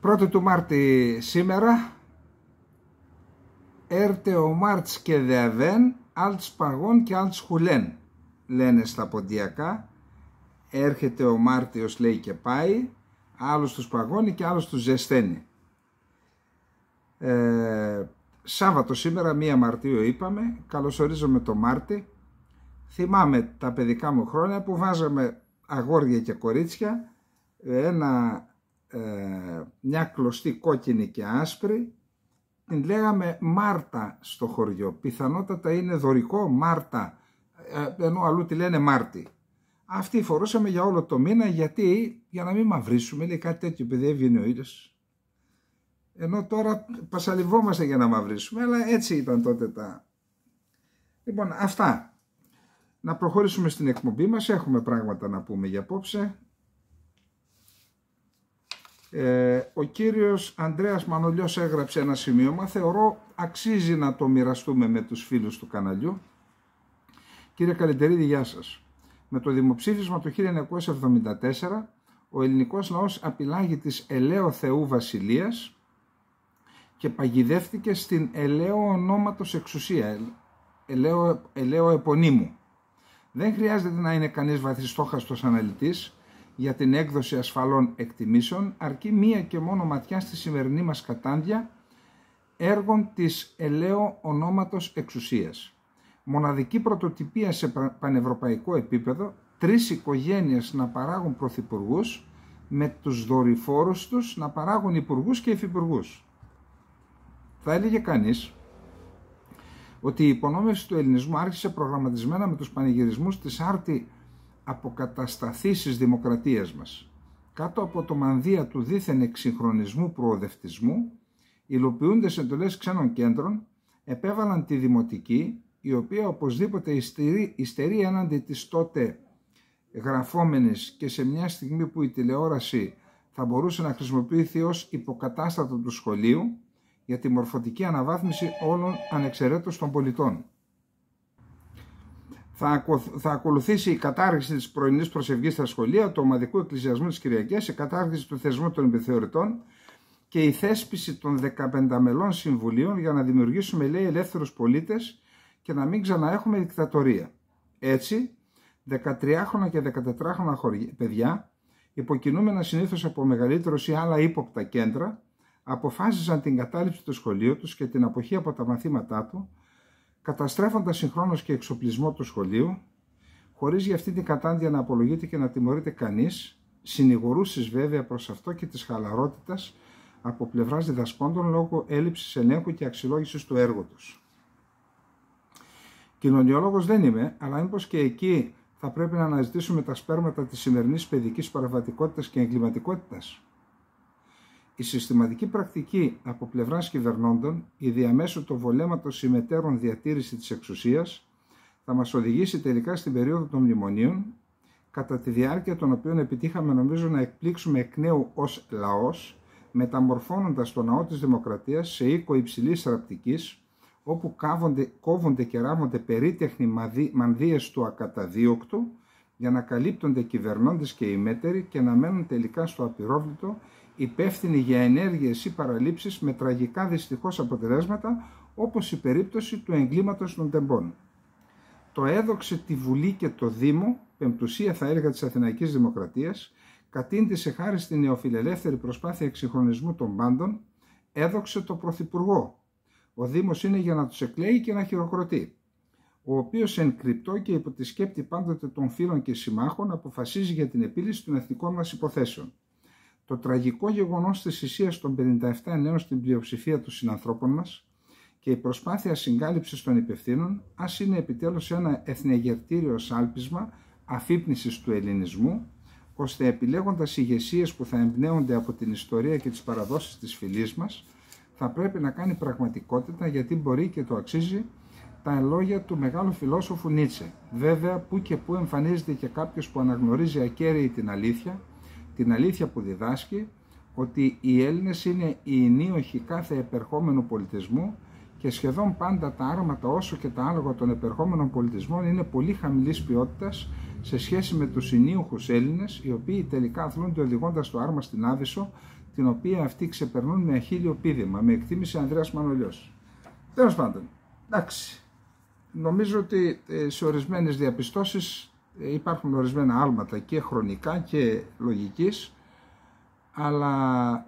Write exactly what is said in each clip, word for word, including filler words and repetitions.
Πρώτη του Μάρτη σήμερα, έρτε ο Μάρτς και δεαβέν, altς παγών και altς χουλέν, λένε στα ποντιακά. Έρχεται ο Μάρτιος, λέει, και πάει, άλλος τους παγώνει και άλλος τους ζεσταίνει. Ε, Σάββατο σήμερα, μία Μαρτίου είπαμε, καλωσορίζομαι το Μάρτι. Θυμάμαι τα παιδικά μου χρόνια που βάζαμε αγόρια και κορίτσια, ένα, ε, μια κλωστή κόκκινη και άσπρη, την λέγαμε Μάρτα στο χωριό. Πιθανότατα είναι δωρικό Μάρτα, ε, ενώ αλλού τη λένε Μάρτι. Αυτή φορούσαμε για όλο το μήνα, γιατί για να μην μαυρίσουμε, λέει, κάτι τέτοιο, επειδή έβγαινε ο ήλιος. Ενώ τώρα πασαλιβόμαστε για να μαυρίσουμε, αλλά έτσι ήταν τότε τα... Λοιπόν, αυτά. Να προχωρήσουμε στην εκπομπή μας, έχουμε πράγματα να πούμε για απόψε. Ε, ο κύριος Ανδρέας Μανολιός έγραψε ένα σημείωμα, θεωρώ αξίζει να το μοιραστούμε με τους φίλους του καναλιού. Κύριε Καλεντερίδη, γεια σας. Με το δημοψήφισμα το χίλια εννιακόσια εβδομήντα τέσσερα, ο ελληνικός λαός απειλάγει της ελαίου Θεού Βασιλείας και παγιδεύτηκε στην ελαίου ονόματος εξουσία, ελαίου, ελαίου επωνύμου. Δεν χρειάζεται να είναι κανείς βαθιστόχαστος αναλυτής για την έκδοση ασφαλών εκτιμήσεων, αρκεί μία και μόνο ματιά στη σημερινή μας κατάντια έργων της ελαίου ονόματος εξουσίας. Μοναδική πρωτοτυπία σε πανευρωπαϊκό επίπεδο, τρεις οικογένειες να παράγουν πρωθυπουργούς, με τους δορυφόρους τους να παράγουν υπουργούς και υφυπουργούς. Θα έλεγε κανείς ότι η υπονόμευση του ελληνισμού άρχισε προγραμματισμένα με τους πανηγυρισμούς της άρτη αποκατασταθήσης δημοκρατίας μας. Κάτω από το μανδύα του δίθεν εξυγχρονισμού προοδευτισμού, υλοποιούντες εντολές ξένων κέντρων επέβαλαν τη δημοτική, η οποία οπωσδήποτε υστερεί, υστερεί έναντι της τότε γραφόμενης και σε μια στιγμή που η τηλεόραση θα μπορούσε να χρησιμοποιηθεί ως υποκατάστατο του σχολείου για τη μορφωτική αναβάθμιση όλων ανεξαιρέτως των πολιτών. Θα, θα ακολουθήσει η κατάργηση της πρωινής προσευχής στα σχολεία, του ομαδικού εκκλησιασμού της Κυριακής, η κατάργηση του θεσμού των επιθεωρητών και η θέσπιση των δεκαπενταμελών συμβουλίων για να δημιουργήσουμε, λέει, ελεύθερους πολίτες και να μην ξαναέχουμε δικτατορία. Έτσι, δεκατριάχρονα και δεκατετράχρονα παιδιά, υποκινούμενα συνήθως από μεγαλύτερους ή άλλα ύποπτα κέντρα, αποφάσισαν την κατάληψη του σχολείου τους και την αποχή από τα μαθήματά του, καταστρέφοντας συγχρόνως και εξοπλισμό του σχολείου, χωρίς για αυτή την κατάντια να απολογείται και να τιμωρείται κανείς, συνηγορούσες βέβαια προς αυτό και της χαλαρότητας από πλευράς διδασκόντων λόγω έλλειψης ελέγχου και αξιολόγησης του έργου τους. Κοινωνιολόγος δεν είμαι, αλλά μήπως και εκεί θα πρέπει να αναζητήσουμε τα σπέρματα της σημερινής παιδικής παραβατικότητας και εγκληματικότητας. Η συστηματική πρακτική από πλευράς κυβερνώντων, η διαμέσου το βολέματος συμμετέρων διατήρηση της εξουσίας, θα μας οδηγήσει τελικά στην περίοδο των μνημονίων, κατά τη διάρκεια των οποίων επιτύχαμε νομίζω να εκπλήξουμε εκ νέου ως λαός, μεταμορφώνοντας το ναό της δημοκρατίας σε οίκο υψηλής ραπτικής, όπου κάβονται, κόβονται και ράβονται περίτεχνοι μανδύες του ακαταδίωκτου, για να καλύπτονται κυβερνώντες και ημέτεροι και να μένουν τελικά στο απειρόβλητο, υπεύθυνοι για ενέργειες ή παραλήψεις με τραγικά δυστυχώς αποτελέσματα, όπως η περίπτωση του εγκλήματος των τεμπών. Το έδοξε τη Βουλή και το Δήμο, πεμπτουσία θα έλεγα της Αθηναϊκής Δημοκρατίας, κατήντησε χάρη στη νεοφιλελεύθερη προσπάθεια εξυγχρονισμού των πάντων, έδοξε το Πρωθυπουργό. Ο Δήμος είναι για να τους εκλέγει και να χειροκροτεί, ο οποίος εν κρυπτό και υπό τη σκέπτη πάντοτε των φίλων και συμμάχων αποφασίζει για την επίλυση των εθνικών μας υποθέσεων. Το τραγικό γεγονός της θυσίας των πενήντα επτά νέων στην πλειοψηφία των συνανθρώπων μας και η προσπάθεια συγκάλυψης των υπευθύνων, ας είναι επιτέλους ένα εθνεγερτήριο σάλπισμα αφύπνισης του ελληνισμού, ώστε επιλέγοντας ηγεσίες που θα εμπνέονται από την ιστορία και τις παραδόσεις της φυλής μας, θα πρέπει να κάνει πραγματικότητα, γιατί μπορεί και το αξίζει, τα λόγια του μεγάλου φιλόσοφου Νίτσε. Βέβαια, που και που εμφανίζεται και κάποιος που αναγνωρίζει ακέραιη την αλήθεια, την αλήθεια που διδάσκει, ότι οι Έλληνες είναι οι ενίοχοι κάθε επερχόμενου πολιτισμού και σχεδόν πάντα τα άρματα όσο και τα άλογα των επερχόμενων πολιτισμών είναι πολύ χαμηλής ποιότητας σε σχέση με τους συνίουχους Έλληνες, οι οποίοι τελικά αθλούνται οδηγώντας το άρμα στην Άβυσσο, την οποία αυτοί ξεπερνούν με αχίλιο πήδημα, με εκτίμηση Ανδρέας Μανολιός. Τέλος πάντων, εντάξει, νομίζω ότι σε ορισμένες διαπιστώσεις υπάρχουν ορισμένα άλματα και χρονικά και λογικής, αλλά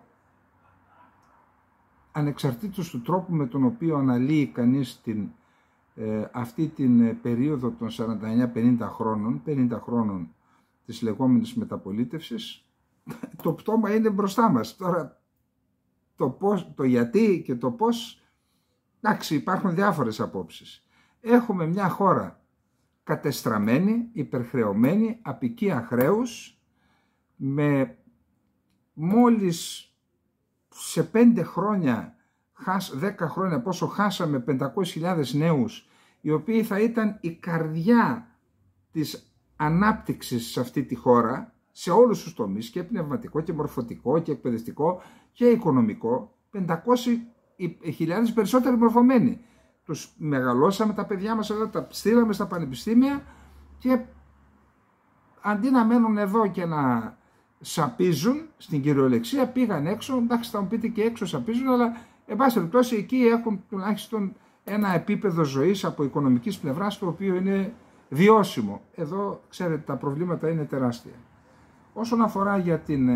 ανεξαρτήτως του τρόπου με τον οποίο αναλύει κανείς την, ε, αυτή την περίοδο των σαράντα εννιά πενήντα χρόνων, πενήντα χρόνων της λεγόμενης μεταπολίτευσης, το πτώμα είναι μπροστά μας. Τώρα το, πώς, το γιατί και το πώς, εντάξει, υπάρχουν διάφορες απόψεις. Έχουμε μια χώρα κατεστραμμένη, υπερχρεωμένη, απικία χρέους, με μόλις σε πέντε χρόνια, δέκα χρόνια πόσο χάσαμε πεντακόσιες χιλιάδες νέους, οι οποίοι θα ήταν η καρδιά της ανάπτυξης σε αυτή τη χώρα, σε όλους τους τομείς, και πνευματικό και μορφωτικό και εκπαιδευτικό και οικονομικό, πεντακόσιες χιλιάδες περισσότεροι μορφωμένοι. Τους μεγαλώσαμε τα παιδιά μας εδώ, τα στείλαμε στα πανεπιστήμια και αντί να μένουν εδώ και να σαπίζουν, στην κυριολεξία πήγαν έξω. Εντάξει, θα μου πείτε και έξω σαπίζουν, αλλά εν πάση περιπτώσει εκεί έχουν τουλάχιστον ένα επίπεδο ζωής από οικονομικής πλευράς το οποίο είναι βιώσιμο. Εδώ, ξέρετε, τα προβλήματα είναι τεράστια. Όσον αφορά για την,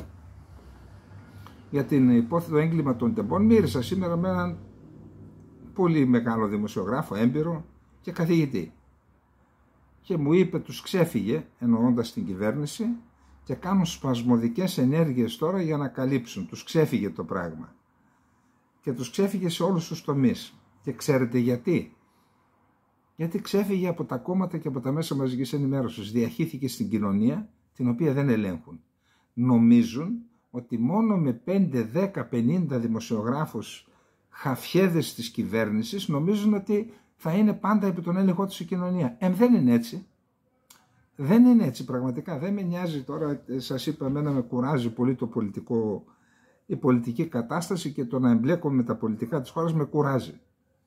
για την υπόθετο έγκλημα των τεμπών, μίλησα σήμερα με έναν πολύ μεγάλο δημοσιογράφο, έμπειρο και καθηγητή. Και μου είπε, τους ξέφυγε, εννοώντας την κυβέρνηση, και κάνουν σπασμωδικές ενέργειες τώρα για να καλύψουν. Τους ξέφυγε το πράγμα. Και τους ξέφυγε σε όλους τους τομείς. Και ξέρετε γιατί? Γιατί ξέφυγε από τα κόμματα και από τα μέσα μαζικής ενημέρωσης. Διαχύθηκε στην κοινωνία, την οποία δεν ελέγχουν. Νομίζουν ότι μόνο με πέντε, δέκα, πενήντα δημοσιογράφους χαφιέδες της κυβέρνησης νομίζουν ότι θα είναι πάντα επί τον έλεγχό τους η κοινωνία. Ε, δεν είναι έτσι. Δεν είναι έτσι πραγματικά. Δεν με νοιάζει τώρα, σας είπα, εμένα με κουράζει πολύ το πολιτικό, η πολιτική κατάσταση και το να εμπλέκομαι με τα πολιτικά της χώρας με κουράζει.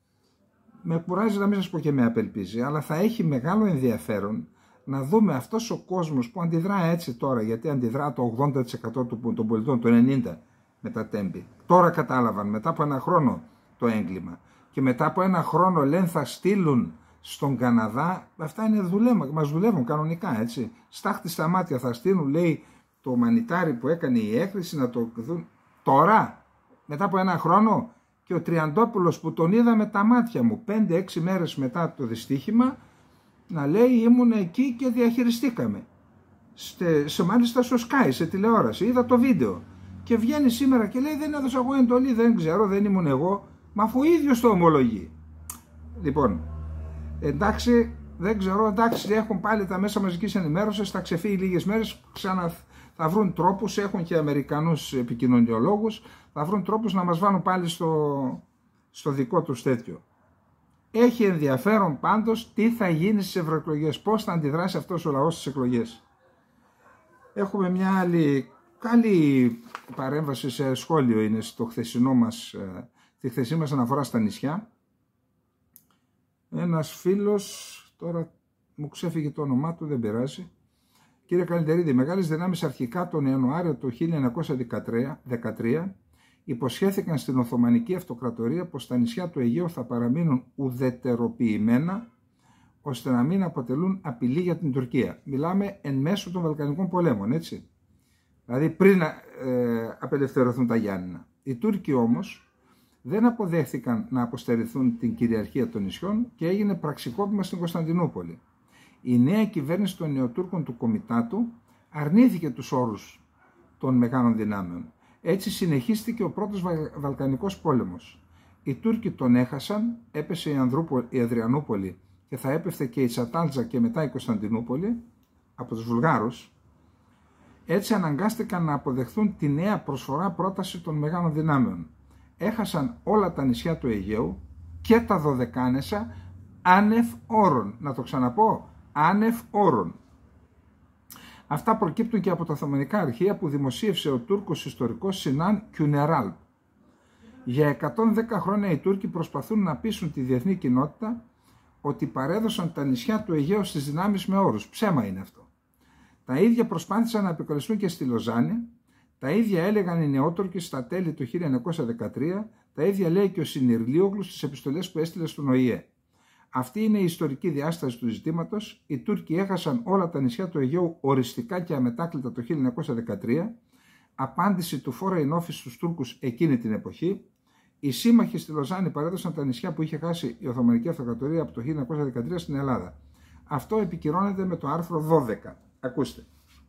Με κουράζει, να μην σας πω και με απελπίζει, αλλά θα έχει μεγάλο ενδιαφέρον να δούμε αυτός ο κόσμος που αντιδρά έτσι τώρα, γιατί αντιδρά το ογδόντα τοις εκατό των πολιτών, το ενενήντα τοις εκατό με τα τέμπη. Τώρα κατάλαβαν, μετά από ένα χρόνο το έγκλημα. Και μετά από ένα χρόνο λένε θα στείλουν στον Καναδά, αυτά είναι δουλεύμα, μας δουλεύουν κανονικά, έτσι. Στάχτη στα μάτια θα στείλουν, λέει, το μανιτάρι που έκανε η έκρηση να το δουν. Τώρα, μετά από ένα χρόνο, και ο Τριαντόπουλος που τον είδα με τα μάτια μου πέντε έξι μέρες μετά το δυστύχημα, να λέει ήμουν εκεί και διαχειριστήκαμε. Στε, σε, μάλιστα στο Sky, σε τηλεόραση, είδα το βίντεο. Και βγαίνει σήμερα και λέει δεν έδωσα εγώ εντολή, δεν ξέρω, δεν ήμουν εγώ. Μα αφού ο ίδιος το ομολογεί. Λοιπόν, εντάξει, δεν ξέρω, εντάξει, έχουν πάλι τα μέσα μαζικής ενημέρωσης, θα ξεφύγει λίγες μέρες, ξανά θα βρουν τρόπους, έχουν και Αμερικανούς επικοινωνιολόγους, θα βρουν τρόπους να μας βάλουν πάλι στο, στο δικό τους τέτοιο. Έχει ενδιαφέρον πάντως τι θα γίνει στις ευρωεκλογές, πώς θα αντιδράσει αυτός ο λαός στις εκλογές. Έχουμε μια άλλη καλή παρέμβαση σε σχόλιο, είναι στο χθεσινό μας, τη χθεσινή μας αναφορά στα νησιά. Ένας φίλος, τώρα μου ξέφυγε το όνομά του, δεν πειράζει. Κύριε Καλυτερίδη, οι μεγάλες δυνάμεις αρχικά τον Ιανουάριο του χίλια εννιακόσια δεκατρία υποσχέθηκαν στην Οθωμανική Αυτοκρατορία πως τα νησιά του Αιγαίου θα παραμείνουν ουδετεροποιημένα ώστε να μην αποτελούν απειλή για την Τουρκία. Μιλάμε εν μέσω των Βαλκανικών πολέμων, έτσι. Δηλαδή πριν ε, απελευθερωθούν τα Γιάννηνα. Οι Τούρκοι όμως δεν αποδέχθηκαν να αποστερηθούν την κυριαρχία των νησιών και έγινε πραξικόπημα στην Κωνσταντινούπολη. Η νέα κυβέρνηση των Νεοτούρκων του Κομιτάτου αρνήθηκε τους όρους των μεγάλων δυνάμεων. Έτσι συνεχίστηκε ο πρώτος Βαλκανικός πόλεμος. Οι Τούρκοι τον έχασαν, έπεσε η, η Αδριανούπολη και θα έπεφτε και η Τσατάλτζα και μετά η Κωνσταντινούπολη από τους Βουλγάρους. Έτσι αναγκάστηκαν να αποδεχθούν τη νέα προσφορά πρόταση των μεγάλων δυνάμεων. Έχασαν όλα τα νησιά του Αιγαίου και τα Δωδεκάνεσα άνευ όρων. Να το ξαναπώ, άνευ όρων. Αυτά προκύπτουν και από τα Οθωμανικά αρχεία που δημοσίευσε ο Τούρκος ιστορικός Σινάν Κιουνεράλ. Για εκατόν δέκα χρόνια οι Τούρκοι προσπαθούν να πείσουν τη διεθνή κοινότητα ότι παρέδωσαν τα νησιά του Αιγαίου στις δυνάμεις με όρους. Ψέμα είναι αυτό. Τα ίδια προσπάθησαν να επικαλεστούν και στη Λοζάνη, τα ίδια έλεγαν οι Νεότουρκοι στα τέλη του χίλια εννιακόσια δεκατρία, τα ίδια λέει και ο Συνειρλίογλου στις επιστολές που έστειλε στον Ο Η Ε. Αυτή είναι η ιστορική διάσταση του ζητήματος. Οι Τούρκοι έχασαν όλα τα νησιά του Αιγαίου οριστικά και αμετάκλητα το χίλια εννιακόσια δεκατρία. Απάντηση του Foreign Office στους Τούρκους εκείνη την εποχή. Οι σύμμαχοι στη Λοζάνη παρέδωσαν τα νησιά που είχε χάσει η Οθωμανική Αυτοκρατορία από το χίλια εννιακόσια δεκατρία στην Ελλάδα. Αυτό επικυρώνεται με το άρθρο δώδεκα. Ακούστε.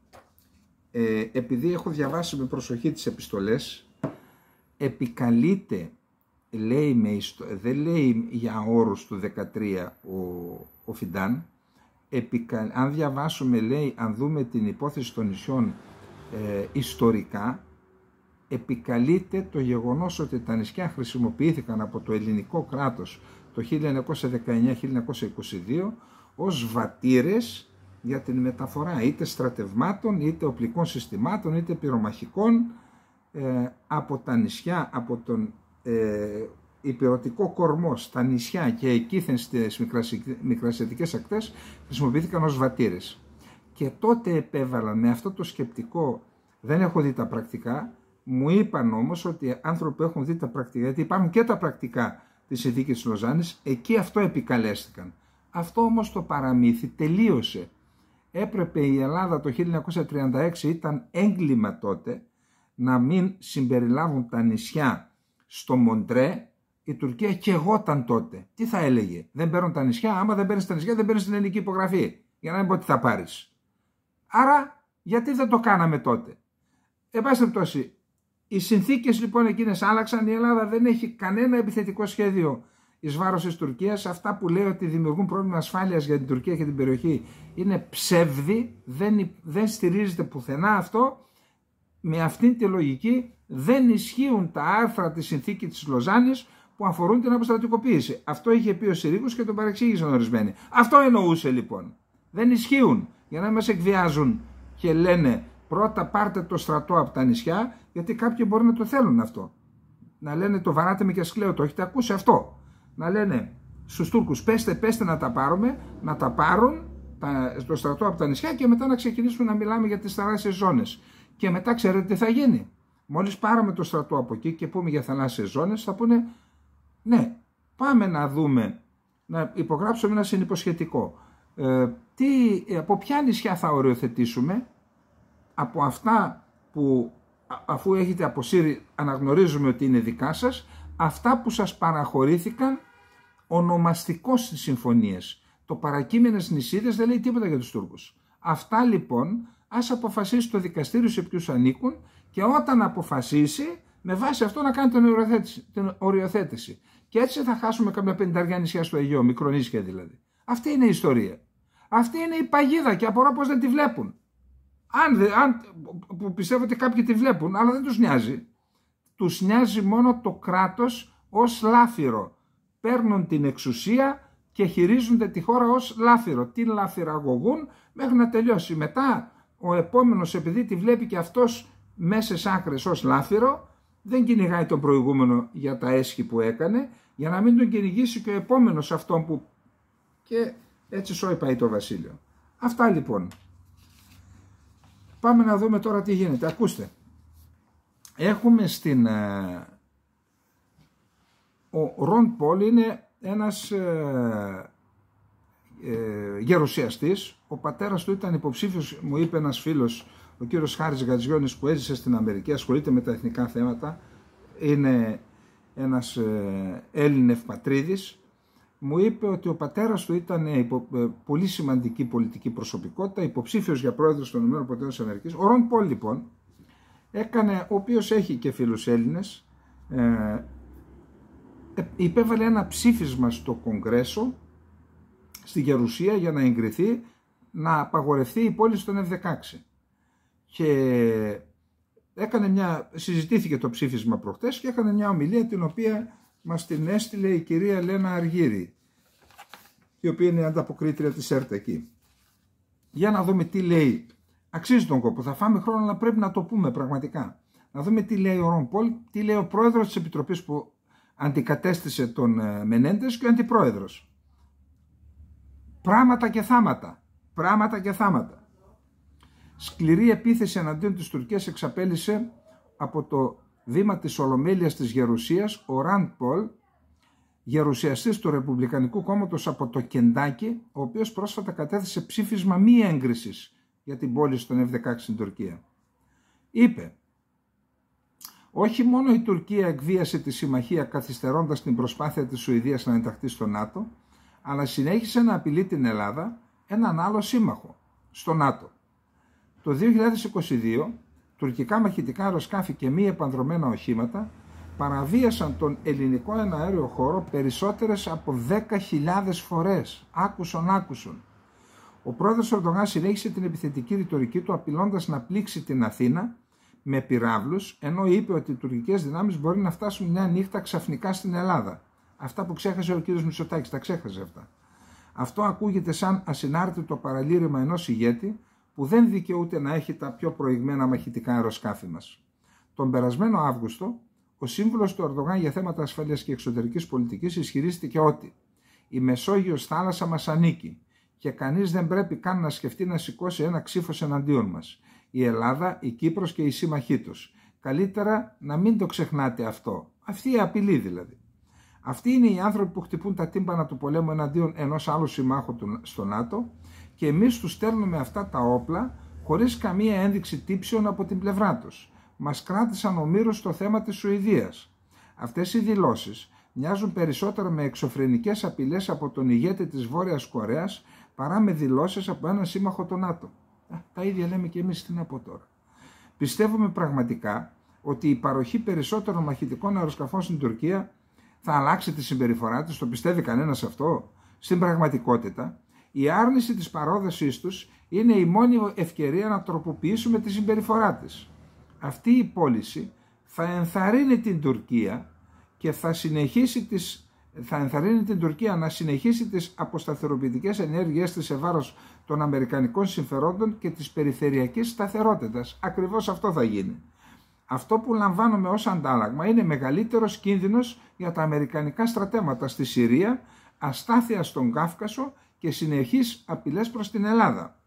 Ε, επειδή έχω διαβάσει με προσοχή τις επιστολές, επικαλείται, λέει με ιστο... δεν λέει για όρους του δεκατρία ο, ο Φιντάν, Επικα... αν διαβάσουμε, λέει, αν δούμε την υπόθεση των νησιών ε, ιστορικά, επικαλείται το γεγονός ότι τα νησιά χρησιμοποιήθηκαν από το ελληνικό κράτος το χίλια εννιακόσια δεκαεννιά χίλια εννιακόσια είκοσι δύο ως βατήρες για την μεταφορά είτε στρατευμάτων, είτε οπλικών συστημάτων, είτε πυρομαχικών ε, από τα νησιά, από τον ε, υπηρετικό κορμό στα νησιά και εκείθεν στις μικρασιατικές ακτές χρησιμοποιήθηκαν ως βατήρες. Και τότε επέβαλαν με αυτό το σκεπτικό, δεν έχω δει τα πρακτικά, μου είπαν όμως ότι άνθρωποι έχουν δει τα πρακτικά, γιατί υπάρχουν και τα πρακτικά της συνθήκης της Λοζάνης, εκεί αυτό επικαλέστηκαν. Αυτό όμως το παραμύθι τελείωσε. Έπρεπε η Ελλάδα το χίλια εννιακόσια τριάντα έξι, ήταν έγκλημα τότε, να μην συμπεριλάβουν τα νησιά στο Μοντρέ. Η Τουρκία καιγόταν τότε. Τι θα έλεγε? Δεν παίρνουν τα νησιά, άμα δεν παίρνεις τα νησιά δεν παίρνεις την ελληνική υπογραφή. Για να μην πω τι θα πάρεις. Άρα γιατί δεν το κάναμε τότε? Εν πάση περιπτώσει, οι συνθήκες λοιπόν εκείνες άλλαξαν. Η Ελλάδα δεν έχει κανένα επιθετικό σχέδιο εις βάρος της Τουρκίας. Αυτά που λέει ότι δημιουργούν πρόβλημα ασφάλειας για την Τουρκία και την περιοχή είναι ψεύδι, δεν, δεν στηρίζεται πουθενά αυτό. Με αυτήν τη λογική δεν ισχύουν τα άρθρα της συνθήκης της Λοζάνης που αφορούν την αποστρατικοποίηση. Αυτό είχε πει ο Συρίγος και τον παρεξήγησαν ορισμένοι. Αυτό εννοούσε λοιπόν. Δεν ισχύουν, για να μας εκβιάζουν και λένε πρώτα πάρτε το στρατό από τα νησιά, γιατί κάποιοι μπορεί να το θέλουν αυτό. Να λένε το βαράτε με και σκλέω, το έχετε ακούσει αυτό. Να λένε στους Τούρκους πέστε, πέστε να τα πάρουμε, να τα πάρουν τα, το στρατό από τα νησιά και μετά να ξεκινήσουμε να μιλάμε για τις θαλάσσιες ζώνες. Και μετά ξέρετε τι θα γίνει? Μόλις πάρουμε το στρατό από εκεί και πούμε για θαλάσσιες ζώνες, θα πούνε ναι, πάμε να δούμε, να υπογράψουμε ένα συνυποσχετικό. Ε, τι, από ποια νησιά θα οριοθετήσουμε? Από αυτά που αφού έχετε αποσύρει αναγνωρίζουμε ότι είναι δικά σας, αυτά που σας παραχωρήθηκαν ονομαστικώς στις συμφωνίες. Το παρακείμενες νησίδες δεν λέει τίποτα για τους Τούρκους. Αυτά λοιπόν ας αποφασίσει το δικαστήριο σε ποιους ανήκουν και όταν αποφασίσει με βάση αυτό να κάνει την οριοθέτηση. Την οριοθέτηση. Και έτσι θα χάσουμε κάποια πενταριά νησιά στο Αιγαίο, μικρονήσια δηλαδή. Αυτή είναι η ιστορία. Αυτή είναι η παγίδα και απορώ πως δεν τη βλέπουν. Αν, αν, που πιστεύω ότι κάποιοι τη βλέπουν, αλλά δεν τους νοιάζει. Τους νοιάζει μόνο το κράτος ως λάφυρο. Παίρνουν την εξουσία και χειρίζονται τη χώρα ως λάφυρο. Τι λαφυραγωγούν μέχρι να τελειώσει. Μετά ο επόμενος, επειδή τη βλέπει και αυτός μέσες άκρες ως λάφυρο, δεν κυνηγάει τον προηγούμενο για τα έσχη που έκανε, για να μην τον κυνηγήσει και ο επόμενος αυτόν που... Και έτσι σώει πάει το βασίλειο. Αυτά λοιπόν. Πάμε να δούμε τώρα τι γίνεται. Έχουμε στην... Ο Ρον Πολ είναι ένας ε, ε, γερουσιαστής. Ο πατέρας του ήταν υποψήφιος, μου είπε ένας φίλος, ο κύριος Χάρης Γατζιώνης, που έζησε στην Αμερική, ασχολείται με τα εθνικά θέματα. Είναι ένας ε, Έλληνευ πατρίδης. Μου είπε ότι ο πατέρας του ήταν υπο, ε, πολύ σημαντική πολιτική προσωπικότητα, υποψήφιος για πρόεδρος των ΗΠΑ. Ο Ρον Πολ λοιπόν έκανε, ο οποίος έχει και φίλους Έλληνες, ε, υπέβαλε ένα ψήφισμα στο Κογκρέσο, στη Γερουσία, για να εγκριθεί να απαγορευτεί η πώληση των εφ δεκαέξι. Και έκανε μια, συζητήθηκε το ψήφισμα προχτές και έκανε μια ομιλία την οποία μας την έστειλε η κυρία Λένα Αργύρη, η οποία είναι η ανταποκρίτρια της ΕΡΤ εκεί. Για να δούμε τι λέει. Αξίζει τον κόπο, θα φάμε χρόνο, αλλά πρέπει να το πούμε πραγματικά. Να δούμε τι λέει ο Ρον Πολ, τι λέει ο πρόεδρος της Επιτροπής που αντικατέστησε τον Μενέντες και ο αντιπρόεδρος. Πράματα και θάματα. Πράματα και θάματα. Σκληρή επίθεση εναντίον της Τουρκίας εξαπέλυσε από το βήμα της Ολομέλειας της Γερουσίας ο Ραντ Πολ, γερουσιαστής του Ρεπουμπλικανικού Κόμματος από το Κεντάκι, ο οποίος πρόσφατα κατέθεσε ψήφισμα μη έγκρισης για την πώληση των εφ δεκαέξι στην Τουρκία. Είπε: όχι μόνο η Τουρκία εκβίασε τη συμμαχία καθυστερώντας την προσπάθεια της Σουηδίας να ενταχθεί στο ΝΑΤΟ, αλλά συνέχισε να απειλεί την Ελλάδα, έναν άλλο σύμμαχο, στο ΝΑΤΟ. Το δύο χιλιάδες είκοσι δύο, τουρκικά μαχητικά αεροσκάφη και μη επανδρομένα οχήματα παραβίασαν τον ελληνικό εναέριο χώρο περισσότερες από δέκα χιλιάδες φορές. Άκουσον, άκουσον. Ο πρόεδρος Ερντογάν συνέχισε την επιθετική ρητορική του, απειλώντας να πλήξει την Αθήνα με πυράβλους, ενώ είπε ότι οι τουρκικές δυνάμεις μπορεί να φτάσουν μια νύχτα ξαφνικά στην Ελλάδα. Αυτά που ξέχασε ο κ. Μητσοτάκης, τα ξέχασε αυτά. Αυτό ακούγεται σαν ασυνάρτητο παραλήρημα ενός ηγέτη που δεν δικαιούται να έχει τα πιο προηγμένα μαχητικά αεροσκάφη μας. Τον περασμένο Αύγουστο, ο σύμβουλος του Ερντογάν για θέματα ασφαλείας και εξωτερικής πολιτικής ισχυρίστηκε ότι η Μεσόγειος θάλασσα μας ανήκει και κανείς δεν πρέπει καν να σκεφτεί να σηκώσει ένα ξύφος εναντίον μας. Η Ελλάδα, η Κύπρος και οι σύμμαχοί τους. Καλύτερα να μην το ξεχνάτε αυτό. Αυτή η απειλή δηλαδή. Αυτοί είναι οι άνθρωποι που χτυπούν τα τύμπανα του πολέμου εναντίον ενός άλλου συμμάχου στο ΝΑΤΟ και εμείς τους στέλνουμε αυτά τα όπλα χωρίς καμία ένδειξη τύψεων από την πλευρά τους. Μας κράτησαν ομήρους στο θέμα της Σουηδίας. Αυτές οι δηλώσεις μοιάζουν περισσότερο με εξωφρενικές απειλές από τον ηγέτη της Βόρειας Κορέας παρά με δηλώσεις από έναν σύμμαχο του ΝΑΤΟ. Α, τα ίδια λέμε και εμείς, τι να πω τώρα. Πιστεύουμε πραγματικά ότι η παροχή περισσότερων μαχητικών αεροσκαφών στην Τουρκία θα αλλάξει τη συμπεριφορά της? Το πιστεύει κανένας αυτό? Στην πραγματικότητα, η άρνηση της παρόδοσής τους είναι η μόνη ευκαιρία να τροποποιήσουμε τη συμπεριφορά της. Αυτή η πώληση θα ενθαρρύνει την Τουρκία και θα συνεχίσει τις, θα ενθαρρύνει την Τουρκία να συνεχίσει τις αποσταθεροποιητικές ενέργειές της σε βάρος των αμερικανικών συμφερόντων και της περιφερειακής σταθερότητας. Ακριβώς αυτό θα γίνει. Αυτό που λαμβάνουμε ως αντάλλαγμα είναι μεγαλύτερος κίνδυνος για τα αμερικανικά στρατεύματα στη Συρία, αστάθεια στον Κάφκασο και συνεχείς απειλές προς την Ελλάδα.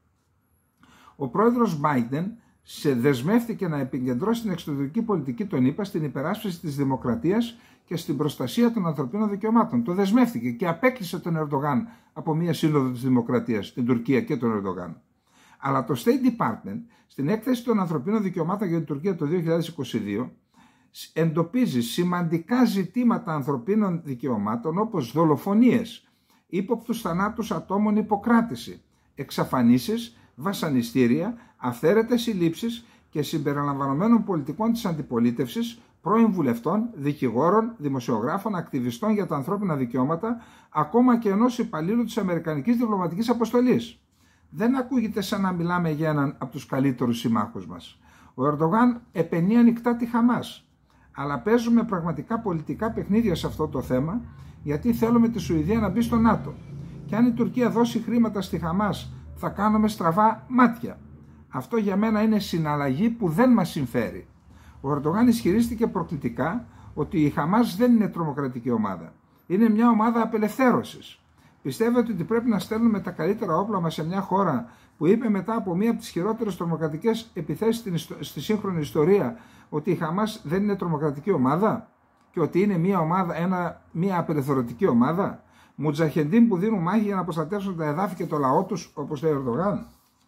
Ο πρόεδρος Biden σε δεσμεύτηκε να επικεντρώσει την εξωτερική πολιτική των ΗΠΑ στην υπεράσπιση της δημοκρατίας και στην προστασία των ανθρωπίνων δικαιωμάτων. Το δεσμεύτηκε και απέκλεισε τον Ερντογάν από μια σύνοδο της δημοκρατίας, την Τουρκία και τον Ερντογάν. Αλλά το State Department στην έκθεση των ανθρωπίνων δικαιωμάτων για την Τουρκία το δύο χιλιάδες είκοσι δύο εντοπίζει σημαντικά ζητήματα ανθρωπίνων δικαιωμάτων όπως δολοφονίες, ύποπτους θανάτους ατόμων υποκράτηση, εξαφανίσεις, βασανιστήρια, αυθαίρετες συλλήψεις και συμπεριλαμβανομένων πολιτικών της αντιπολίτευσης, πρώην βουλευτών, δικηγόρων, δημοσιογράφων, ακτιβιστών για τα ανθρώπινα δικαιώματα, ακόμα και ενός υπαλλήλου της Αμερικανικής Διπλωματικής Αποστολής. Δεν ακούγεται σαν να μιλάμε για έναν από τους καλύτερους συμμάχους μας. Ο Ερντογάν επενεί ανοιχτά τη Χαμάς, αλλά παίζουμε πραγματικά πολιτικά παιχνίδια σε αυτό το θέμα, γιατί θέλουμε τη Σουηδία να μπει στο ΝΑΤΟ. Και αν η Τουρκία δώσει χρήματα στη Χαμάς, θα κάνουμε στραβά μάτια. Αυτό για μένα είναι συναλλαγή που δεν μας συμφέρει. Ο Ερντογάν ισχυρίστηκε προκλητικά ότι η Χαμάς δεν είναι τρομοκρατική ομάδα. Είναι μια ομάδα απελευθέρωσης. Πιστεύετε ότι πρέπει να στέλνουμε τα καλύτερα όπλα μας σε μια χώρα που είπε μετά από μία από τις χειρότερες τρομοκρατικές επιθέσεις στη σύγχρονη ιστορία ότι η Χαμάς δεν είναι τρομοκρατική ομάδα και ότι είναι μια, ομάδα, ένα, μια απελευθερωτική ομάδα? Μουτζαχεντίν που δίνουν μάχη για να προστατεύσουν τα εδάφη και το λαό τους, όπως λέει ο Ερντογάν.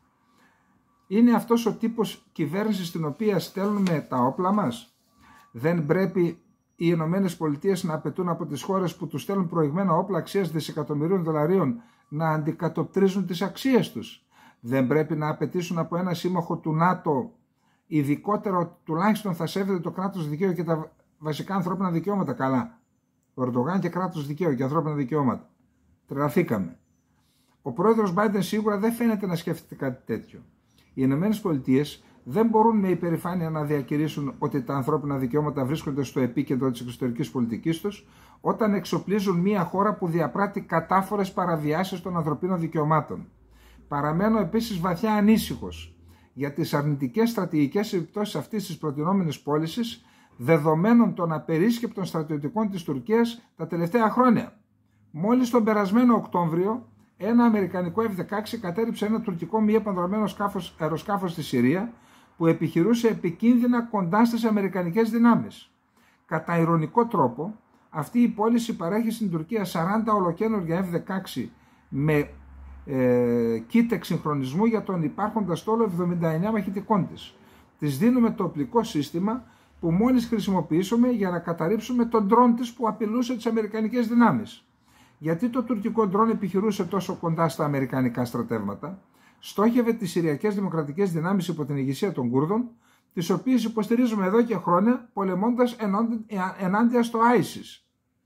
Είναι αυτός ο τύπος κυβέρνησης στην οποία στέλνουμε τα όπλα μας? Δεν πρέπει οι Ηνωμένες Πολιτείες να απαιτούν από τις χώρες που τους στέλνουν προηγμένα όπλα αξίας δισεκατομμυρίων δολαρίων να αντικατοπτρίζουν τις αξίες τους? Δεν πρέπει να απαιτήσουν από ένα σύμμαχο του ΝΑΤΟ, ειδικότερα τουλάχιστον θα σέβεται το κράτος δικαίου και τα βασικά ανθρώπινα δικαιώματα? Καλά. Ο Ερντογάν και κράτος δικαίου και ανθρώπινα δικαιώματα. Τρελαθήκαμε. Ο πρόεδρος Biden σίγουρα δεν φαίνεται να σκέφτεται κάτι τέτοιο. Οι Ηνωμένες Πολιτείες δεν μπορούν με υπερηφάνεια να διακηρύσουν ότι τα ανθρώπινα δικαιώματα βρίσκονται στο επίκεντρο της εξωτερικής πολιτικής τους, όταν εξοπλίζουν μια χώρα που διαπράττει κατάφορες παραβιάσεις των ανθρωπίνων δικαιωμάτων. Παραμένω επίσης βαθιά ανήσυχος για τις αρνητικές στρατηγικές επιπτώσεις αυτής της προτινόμενης πώλησης, δεδομένων των απερίσκεπτων στρατιωτικών της Τουρκίας τα τελευταία χρόνια. Μόλις τον περασμένο Οκτώβριο ένα αμερικανικό εφ δεκαέξι κατέριψε ένα τουρκικό μη επανδρωμένο αεροσκάφο στη Συρία που επιχειρούσε επικίνδυνα κοντά στις αμερικανικές δυνάμεις. Κατά ειρωνικό τρόπο, αυτή η πώληση παρέχει στην Τουρκία σαράντα ολοκαίνουργια εφ δεκαέξι με ε, κίτ εξυγχρονισμού για τον υπάρχοντα στόλο εβδομήντα εννέα μαχητικών της. Της δίνουμε το οπλικό σύστημα που μόλις χρησιμοποιήσουμε για να καταρρίψουμε τον ντρόν της που απειλούσε τις αμερικανικές δυνάμεις. Γιατί το τουρκικό ντρόν επιχειρούσε τόσο κοντά στα αμερικανικά στρατεύματα? Στόχευε τις Συριακές Δημοκρατικές Δυνάμεις υπό την ηγεσία των Κούρδων, τις οποίες υποστηρίζουμε εδώ και χρόνια πολεμώντας ενάντια στο άισις.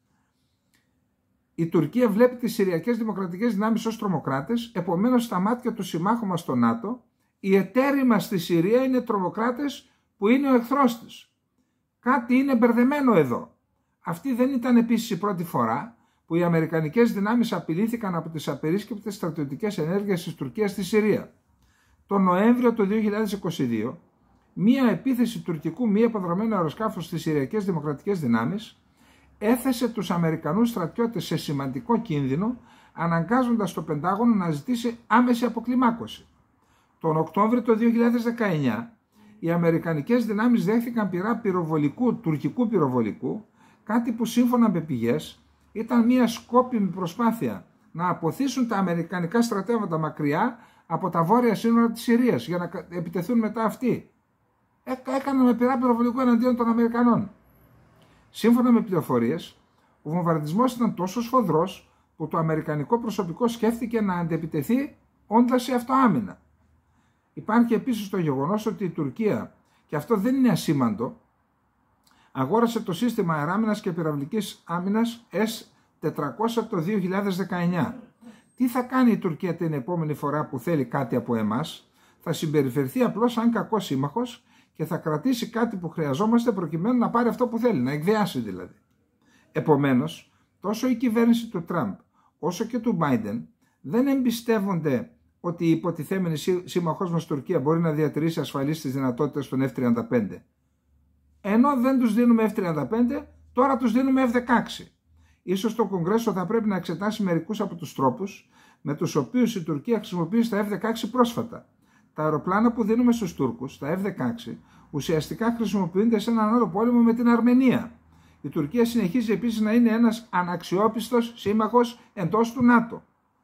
Η Τουρκία βλέπει τις Συριακές Δημοκρατικές Δυνάμεις ως τρομοκράτες, επομένως στα μάτια του συμμάχου μας στο ΝΑΤΟ, οι εταίροι μας στη Συρία είναι τρομοκράτες που είναι ο εχθρός της. Κάτι είναι μπερδεμένο εδώ. Αυτή δεν ήταν επίσης η πρώτη φορά που οι αμερικανικές δυνάμεις απειλήθηκαν από τις απερίσκεπτες στρατιωτικές ενέργειες της Τουρκίας στη Συρία. Τον Νοέμβριο του δύο χιλιάδες είκοσι δύο, μία επίθεση τουρκικού μη επανδρωμένου αεροσκάφου στις Συριακές Δημοκρατικές Δυνάμεις έθεσε τους Αμερικανούς στρατιώτες σε σημαντικό κίνδυνο, αναγκάζοντας το Πεντάγωνο να ζητήσει άμεση αποκλιμάκωση. Τον Οκτώβριο του δύο χιλιάδες δεκαεννέα, οι αμερικανικές δυνάμεις δέχθηκαν πυρά πυροβολικού, τουρκικού πυροβολικού, κάτι που σύμφωνα με πηγές ήταν μια σκόπιμη προσπάθεια να αποθήσουν τα αμερικανικά στρατεύματα μακριά από τα βόρεια σύνορα της Συρίας για να επιτεθούν μετά αυτοί. Έκαναν με πυρά πυροβολικού εναντίον των Αμερικανών. Σύμφωνα με πληροφορίες, ο βομβαρδισμός ήταν τόσο σφοδρός που το αμερικανικό προσωπικό σκέφτηκε να αντεπιτεθεί όντας σε αυτοάμυνα. Υπάρχει επίσης το γεγονός ότι η Τουρκία, και αυτό δεν είναι ασήμαντο, αγόρασε το σύστημα αεράμυνας και πυραυλικής άμυνας ες τετρακόσια το δύο χιλιάδες δεκαεννέα. Τι θα κάνει η Τουρκία την επόμενη φορά που θέλει κάτι από εμάς? Θα συμπεριφερθεί απλώς σαν κακός σύμμαχος και θα κρατήσει κάτι που χρειαζόμαστε προκειμένου να πάρει αυτό που θέλει, να εκβιάσει δηλαδή. Επομένως, τόσο η κυβέρνηση του Τραμπ όσο και του Biden δεν εμπιστεύονται ότι η υποτιθέμενη σύμμαχός μας Τουρκία μπορεί να διατηρήσει ασφαλείς τις δυνατότητες των εφ τριάντα πέντε. Ενώ δεν τους δίνουμε εφ τριάντα πέντε, τώρα τους δίνουμε εφ δεκαέξι. Ίσως το Κογκρέσο θα πρέπει να εξετάσει μερικούς από τους τρόπους με τους οποίους η Τουρκία χρησιμοποιεί τα εφ δεκαέξι πρόσφατα. Τα αεροπλάνα που δίνουμε στους Τούρκους, τα εφ δεκαέξι, ουσιαστικά χρησιμοποιούνται σε έναν άλλο πόλεμο με την Αρμενία. Η Τουρκία συνεχίζει επίσης να είναι ένας αναξιόπιστος σύμμαχος εντός του ΝΑΤΟ.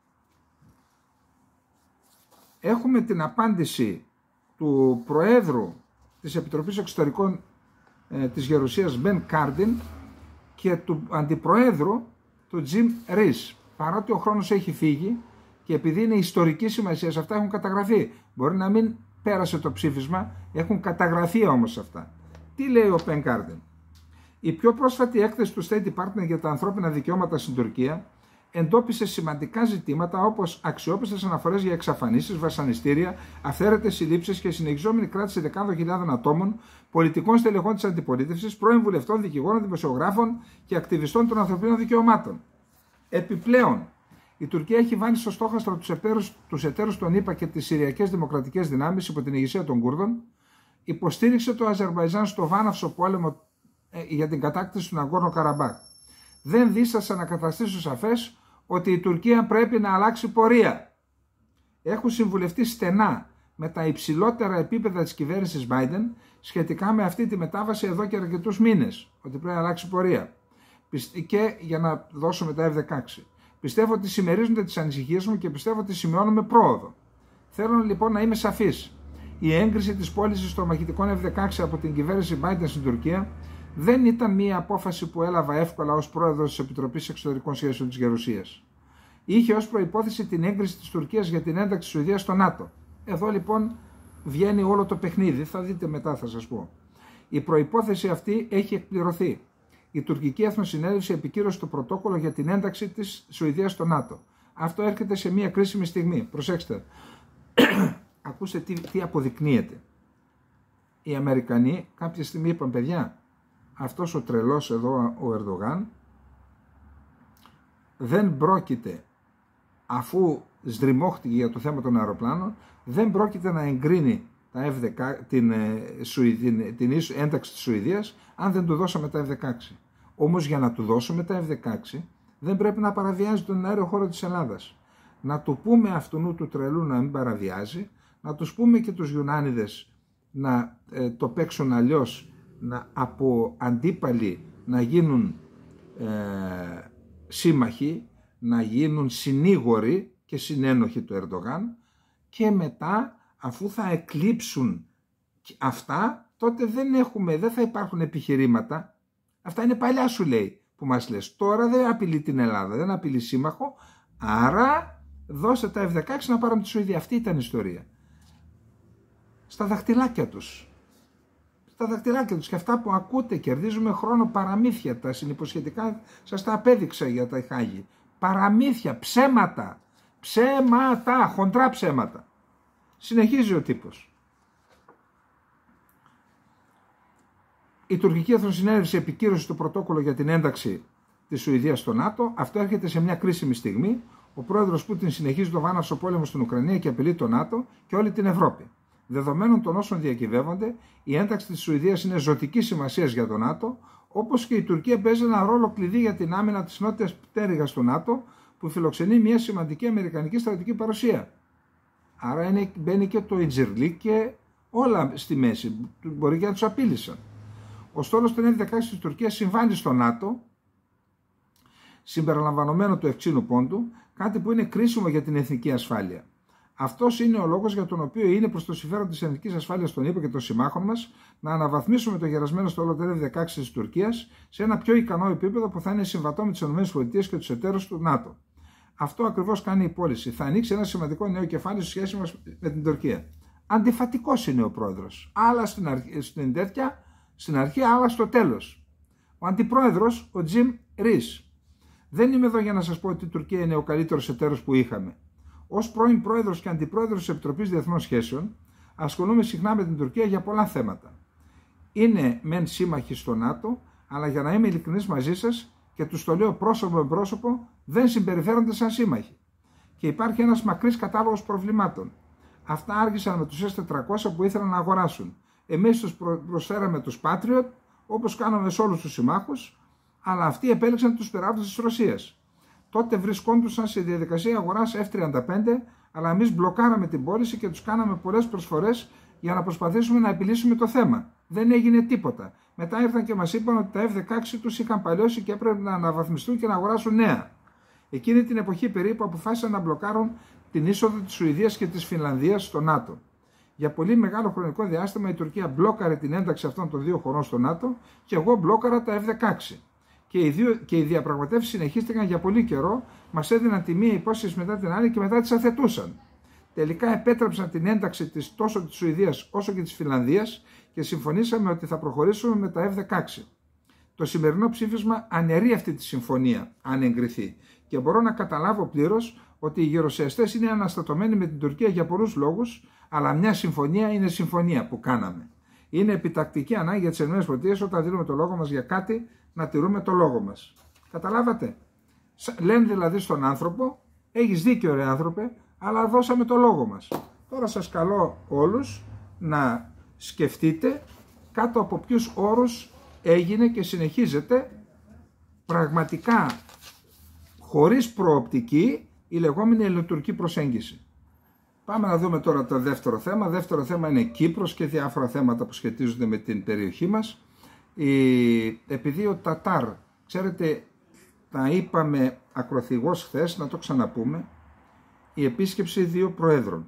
Έχουμε την απάντηση του Προέδρου της Επιτροπής Εξωτερικών ε, της Γερουσίας Μπεν Κάρντιν και του Αντιπροέδρου του Τζιμ Ρίς. Παρότι ο χρόνος έχει φύγει και επειδή είναι ιστορική σημασία, αυτά έχουν καταγραφεί. Μπορεί να μην πέρασε το ψήφισμα, έχουν καταγραφεί όμως αυτά. Τι λέει ο Μπεν Κάρντιν? Η πιο πρόσφατη έκθεση του State Department για τα ανθρώπινα δικαιώματα στην Τουρκία εντόπισε σημαντικά ζητήματα όπως αξιόπιστες αναφορές για εξαφανίσεις, βασανιστήρια, αυθαίρετες συλλήψεις και συνεχιζόμενη κράτηση δεκάδων χιλιάδων ατόμων, πολιτικών στελεχών της αντιπολίτευσης, πρώην βουλευτών, δικηγόρων, δημοσιογράφων και ακτιβιστών των ανθρωπίνων δικαιωμάτων. Επιπλέον, η Τουρκία έχει βάλει στο στόχαστρο τους εταίρους, τους εταίρους των ΗΠΑ και τις Συριακές Δημοκρατικές Δυνάμεις υπό την ηγεσία των Κούρδων, υποστήριξε το Αζερμπαϊτζάν στο βάναυσο πόλεμο ε, για την κατάκτηση του Ναγκόρνο Καραμπάχ. Δεν δίστασα να καταστήσω σαφές ότι η Τουρκία πρέπει να αλλάξει πορεία. Έχουν συμβουλευτεί στενά με τα υψηλότερα επίπεδα της κυβέρνησης Biden σχετικά με αυτή τη μετάβαση εδώ και αρκετούς μήνες, ότι πρέπει να αλλάξει πορεία. Και για να δώσουμε τα εφ δεκαέξι. Πιστεύω ότι συμμερίζονται τις ανησυχίες μου και πιστεύω ότι σημειώνουμε πρόοδο. Θέλω λοιπόν να είμαι σαφής. Η έγκριση της πώλησης των μαχητικών εφ δεκαέξι από την κυβέρνηση Biden στην Τουρκία δεν ήταν μία απόφαση που έλαβα εύκολα ως πρόεδρος της Επιτροπής Εξωτερικών Σχέσεων της Γερουσίας. Είχε ως προϋπόθεση την έγκριση της Τουρκίας για την ένταξη της Σουηδίας στο ΝΑΤΟ. Εδώ λοιπόν βγαίνει όλο το παιχνίδι, θα δείτε μετά, θα σας πω. Η προϋπόθεση αυτή έχει εκπληρωθεί. Η τουρκική Εθνοσυνέλευση επικύρωσε το πρωτόκολλο για την ένταξη της Σουηδίας στο ΝΑΤΟ. Αυτό έρχεται σε μία κρίσιμη στιγμή. Προσέξτε. Ακούστε τι, τι αποδεικνύεται. Οι Αμερικανοί κάποια στιγμή είπαν, παιδιά, αυτός ο τρελός εδώ ο Ερντογάν δεν πρόκειται, αφού σδριμώχτηκε για το θέμα των αεροπλάνων, δεν πρόκειται να εγκρίνει τα εφ δεκαέξι, την, την, την ένταξη της Σουηδίας αν δεν του δώσαμε τα εφ δεκαέξι. Όμως για να του δώσουμε τα εφ δεκαέξι δεν πρέπει να παραβιάζει τον αέριο χώρο της Ελλάδας. να του πούμε αυτού του τρελού να μην παραβιάζει, να τους πούμε και τους Ιουνάνιδες να ε, το παίξουν αλλιώς, να από αντίπαλοι να γίνουν ε, σύμμαχοι, να γίνουν συνήγοροι και συνένοχοι του Ερντογάν, και μετά αφού θα εκλείψουν αυτά, τότε δεν, έχουμε, δεν θα υπάρχουν επιχειρήματα. Αυτά είναι παλιά, σου λέει, που μας λες. Τώρα δεν απειλεί την Ελλάδα, δεν απειλεί σύμμαχο, άρα δώστε τα εφ δεκαέξι να πάρουν τη Σουηδία. Αυτή ήταν η ιστορία. Στα δαχτυλάκια τους. Στα δαχτυλάκια τους. Και αυτά που ακούτε, κερδίζουμε χρόνο, παραμύθια, τα συνυποσχετικά σας τα απέδειξα για τα Χάγη. Παραμύθια, ψέματα, ψέματα, χοντρά ψέματα. Συνεχίζει ο τύπος. Η τουρκική Εθνοσυνέλευση επικύρωσε το πρωτόκολλο για την ένταξη της Σουηδίας στο ΝΑΤΟ. Αυτό έρχεται σε μια κρίσιμη στιγμή. Ο πρόεδρος Πούτιν συνεχίζει το βάναυσο πόλεμο στην Ουκρανία και απειλεί το ΝΑΤΟ και όλη την Ευρώπη. Δεδομένων των όσων διακυβεύονται, η ένταξη της Σουηδίας είναι ζωτικής σημασίας για το ΝΑΤΟ, όπως και η Τουρκία παίζει ένα ρόλο κλειδί για την άμυνα της νότιας πτέρυγας του ΝΑΤΟ, που φιλοξενεί μια σημαντική αμερικανική στρατιωτική παρουσία. Άρα είναι, μπαίνει και το Ιτζιρλί και όλα στη μέση. Μπορεί και να τους απείλησαν. Ο στόλος των εφ δεκαέξι της Τουρκίας συμβάλλει στο ΝΑΤΟ, συμπεριλαμβανομένο του ευξήνου πόντου, κάτι που είναι κρίσιμο για την εθνική ασφάλεια. Αυτός είναι ο λόγος για τον οποίο είναι προς το συμφέρον της εθνικής ασφάλειας των ΗΠΑ και των συμμάχων μας να αναβαθμίσουμε το γερασμένο στόλο των εφ δεκαέξι της Τουρκίας σε ένα πιο ικανό επίπεδο που θα είναι συμβατό με τις ΗΠΑ και τους εταίρους του ΝΑΤΟ. Αυτό ακριβώς κάνει η πώληση. Θα ανοίξει ένα σημαντικό νέο κεφάλαιο στη σχέση μας με την Τουρκία. Αντιφατικός είναι ο πρόεδρος. Άλλα στην, αρχή, στην τέτοια, στην αρχή, άλλα στο τέλος. Ο αντιπρόεδρος, ο Τζιμ Ρίς. Δεν είμαι εδώ για να σας πω ότι η Τουρκία είναι ο καλύτερος εταίρος που είχαμε. Ως πρώην πρόεδρος και αντιπρόεδρος της Επιτροπής Διεθνών Σχέσεων, ασχολούμαι συχνά με την Τουρκία για πολλά θέματα. Είναι μεν σύμμαχοι στο ΝΑΤΟ, αλλά για να είμαι ειλικρινής μαζί σας και τους το λέω πρόσωπο με πρόσωπο, δεν συμπεριφέρονται σαν σύμμαχοι. Και υπάρχει ένας μακρύς κατάλογος προβλημάτων. Αυτά άργησαν με τους ες τετρακόσια που ήθελαν να αγοράσουν. Εμείς τους προσφέραμε τους Patriot, όπως κάναμε σε όλους τους συμμάχους, αλλά αυτοί επέλεξαν τους πυράβλους της Ρωσίας. Τότε βρισκόντουσαν σε διαδικασία αγοράς εφ τριάντα πέντε, αλλά εμείς μπλοκάραμε την πώληση και τους κάναμε πολλές προσφορές για να προσπαθήσουμε να επιλύσουμε το θέμα. Δεν έγινε τίποτα. Μετά ήρθαν και μας είπαν ότι τα εφ δεκαέξι τους είχαν παλιώσει και έπρεπε να αναβαθμιστούν και να αγοράσουν νέα. Εκείνη την εποχή περίπου αποφάσισαν να μπλοκάρουν την είσοδο της Σουηδίας και της Φινλανδίας στο ΝΑΤΟ. Για πολύ μεγάλο χρονικό διάστημα η Τουρκία μπλόκαρε την ένταξη αυτών των δύο χωρών στο ΝΑΤΟ και εγώ μπλόκαρα τα εφ δεκαέξι. Και οι, δύο, και οι διαπραγματεύσεις συνεχίστηκαν για πολύ καιρό, μας έδιναν τη μία υπόσχεση μετά την άλλη και μετά τις αθετούσαν. Τελικά επέτρεψαν την ένταξη της, τόσο της Σουηδίας όσο και της Φινλανδίας και συμφωνήσαμε ότι θα προχωρήσουμε με τα εφ δεκαέξι. Το σημερινό ψήφισμα αναιρεί αυτή τη συμφωνία, αν εγκριθεί. Και μπορώ να καταλάβω πλήρως ότι οι γερουσιαστές είναι αναστατωμένοι με την Τουρκία για πολλούς λόγους, αλλά μια συμφωνία είναι συμφωνία που κάναμε. Είναι επιτακτική ανάγκη για τις ΗΠΑ όταν δίνουμε το λόγο μας για κάτι, να τηρούμε το λόγο μας. Καταλάβατε. Λένε δηλαδή στον άνθρωπο, έχεις δίκιο ρε άνθρωπε, αλλά δώσαμε το λόγο μας. Τώρα σας καλώ όλους να σκεφτείτε κάτω από ποιους όρους έγινε και συνεχίζεται πραγματικά χωρίς προοπτική η λεγόμενη ελληνοτουρκική προσέγγιση. Πάμε να δούμε τώρα το δεύτερο θέμα. Δεύτερο θέμα είναι Κύπρος και διάφορα θέματα που σχετίζονται με την περιοχή μας. Η... Επειδή ο Τατάρ, ξέρετε, τα είπαμε ακροθυγώς χθες, να το ξαναπούμε, η επίσκεψη δύο προέδρων.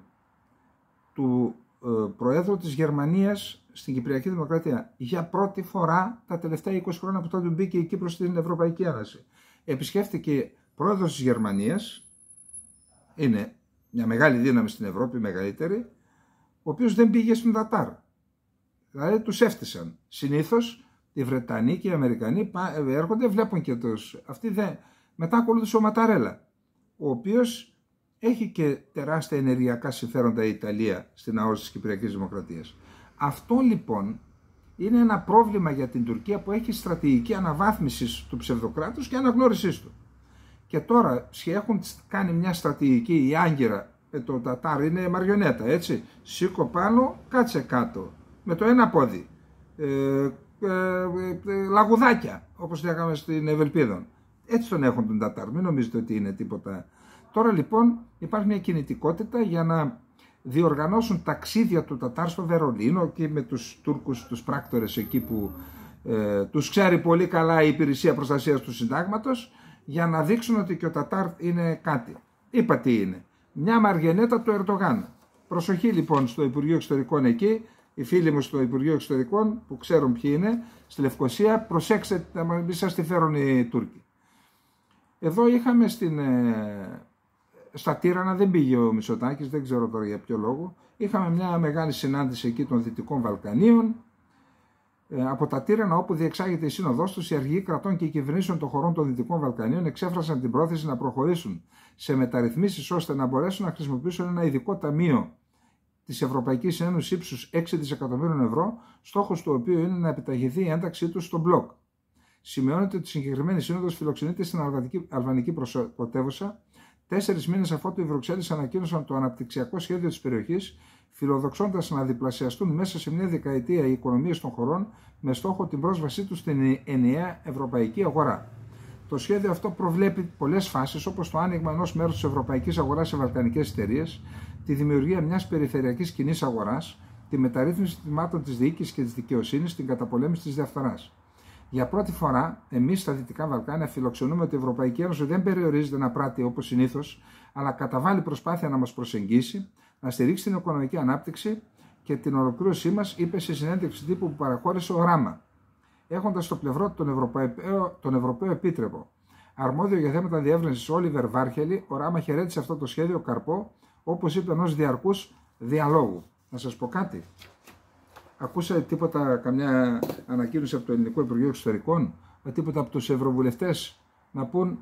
Του ε, Προέδρου της Γερμανίας στην Κυπριακή Δημοκρατία για πρώτη φορά τα τελευταία είκοσι χρόνια από τότε που μπήκε η Κύπρος στην Ευρωπαϊκή Ένωση. Επισκέφθηκε πρόεδρος της Γερμανίας, είναι μια μεγάλη δύναμη στην Ευρώπη, μεγαλύτερη, ο οποίος δεν πήγε στον Τατάρ. Δηλαδή τους έφτισαν. Συνήθως οι Βρετανοί και οι Αμερικανοί έρχονται, βλέπουν και τους. Αυτοί δεν. Μετά ακολούθησε ο Ματαρέλα, ο οποίος έχει και τεράστια ενεργειακά συμφέροντα η Ιταλία στην αόριση της Κυπριακής Δημοκρατίας. Αυτό λοιπόν είναι ένα πρόβλημα για την Τουρκία που έχει στρατηγική αναβάθμιση του ψευδοκράτους και αναγνώρισής του. Και τώρα έχουν κάνει μια στρατηγική, η Άγκυρα, το Τατάρ είναι μαριονέτα, έτσι. Σήκω πάνω, κάτσε κάτω, με το ένα πόδι. Ε, ε, ε, λαγουδάκια, όπως λέγαμε στην Ευελπίδων. Έτσι τον έχουν τον Τατάρ, μην νομίζετε ότι είναι τίποτα Τώρα λοιπόν υπάρχει μια κινητικότητα για να διοργανώσουν ταξίδια του Τατάρ στο Βερολίνο και με τους Τούρκους, τους πράκτορες εκεί που ε, τους ξέρει πολύ καλά η Υπηρεσία Προστασίας του Συντάγματος, για να δείξουν ότι και ο Τατάρ είναι κάτι. Είπα τι είναι. Μια μαργενέτα του Ερντογάν. Προσοχή λοιπόν στο Υπουργείο Εξωτερικών εκεί, οι φίλοι μου στο Υπουργείο Εξωτερικών που ξέρουν ποιοι είναι, στη Λευκοσία, προσέξτε να μην σας τη φέρουν οι Τούρκοι. Εδώ είχαμε στην, ε, στα Τύρανα, δεν πήγε ο Μητσοτάκης, δεν ξέρω τώρα για ποιο λόγο, είχαμε μια μεγάλη συνάντηση εκεί των Δυτικών Βαλκανίων, ε, από τα Τύρανα όπου διεξάγεται η σύνοδός τους, οι αρχηγοί κρατών και οι κυβερνήσεων των χωρών των Δυτικών Βαλκανίων εξέφρασαν την πρόθεση να προχωρήσουν σε μεταρρυθμίσεις ώστε να μπορέσουν να χρησιμοποιήσουν ένα ειδικό ταμείο της Ευρωπαϊκής Ένωσης ύψους έξι δισεκατομμύριων ευρώ, στόχος του οποίου είναι να επιταχυνθεί η ένταξή τους στο μπλοκ. Σημειώνεται ότι η συγκεκριμένη σύνοδος φιλοξενείται στην αλβανική πρωτεύουσα, τέσσερις μήνες αφότου οι Βρυξέλλες ανακοίνωσαν το αναπτυξιακό σχέδιο της περιοχής, φιλοδοξώντας να διπλασιαστούν μέσα σε μια δεκαετία οι οικονομίες των χωρών με στόχο την πρόσβασή τους στην ενιαία ευρωπαϊκή αγορά. Το σχέδιο αυτό προβλέπει πολλές φάσεις, όπως το άνοιγμα ενός μέρους της ευρωπαϊκής αγοράς σε βαλκανικές εταιρείες, τη δημιουργία μιας περιφερειακής κοινής αγοράς, τη μεταρρύθμιση τμήματων της διοίκησης και της δικαιοσύνης, την καταπολέμηση της διαφθοράς. Για πρώτη φορά, εμείς στα Δυτικά Βαλκάνια φιλοξενούμε ότι η Ευρωπαϊκή Ένωση δεν περιορίζεται να πράττει όπως συνήθως, αλλά καταβάλει προσπάθεια να μας προσεγγίσει, να στηρίξει την οικονομική ανάπτυξη και την ολοκλήρωσή μας, είπε σε συνέντευξη τύπου που παραχώρησε ο Ράμα, έχοντας στο πλευρό τον Ευρωπαίο, τον Ευρωπαίο Επίτροπο. Αρμόδιο για θέματα διεύρυνσης Όλιβερ Βάρχελη, ο Ράμα χαιρέτησε αυτό το σχέδιο καρπό, όπως είπε, ενός διαρκούς διαλόγου. Να σας πω κάτι. Ακούσατε τίποτα, καμιά ανακοίνωση από το Ελληνικό Υπουργείο Εξωτερικών, τίποτα από τους ευρωβουλευτές να πούν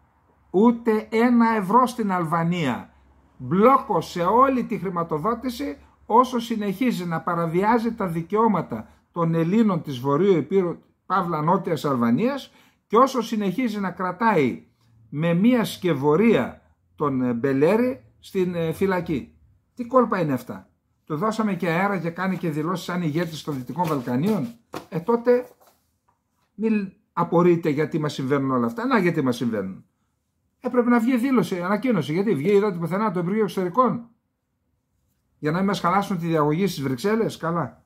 ούτε ένα ευρώ στην Αλβανία. Μπλόκο σε όλη τη χρηματοδότηση όσο συνεχίζει να παραβιάζει τα δικαιώματα των Ελλήνων της Βορείου Υπήρου, παύλα Νότιας Αλβανίας, και όσο συνεχίζει να κρατάει με μία σκευωρία τον Μπελέρη στην φυλακή. Τι κόλπα είναι αυτά? Του δώσαμε και αέρα και κάνει και δηλώσεις σαν ηγέτης των Δυτικών Βαλκανίων. Ε, τότε μην απορείτε γιατί μας συμβαίνουν όλα αυτά. Να, γιατί μας συμβαίνουν. Έπρεπε να βγει δήλωση, ανακοίνωση. Γιατί βγει, είδατε πουθενά το Υπουργείο Εξωτερικών? Για να μην μας χαλάσουν τη διαγωγή στις Βρυξέλλες? Καλά.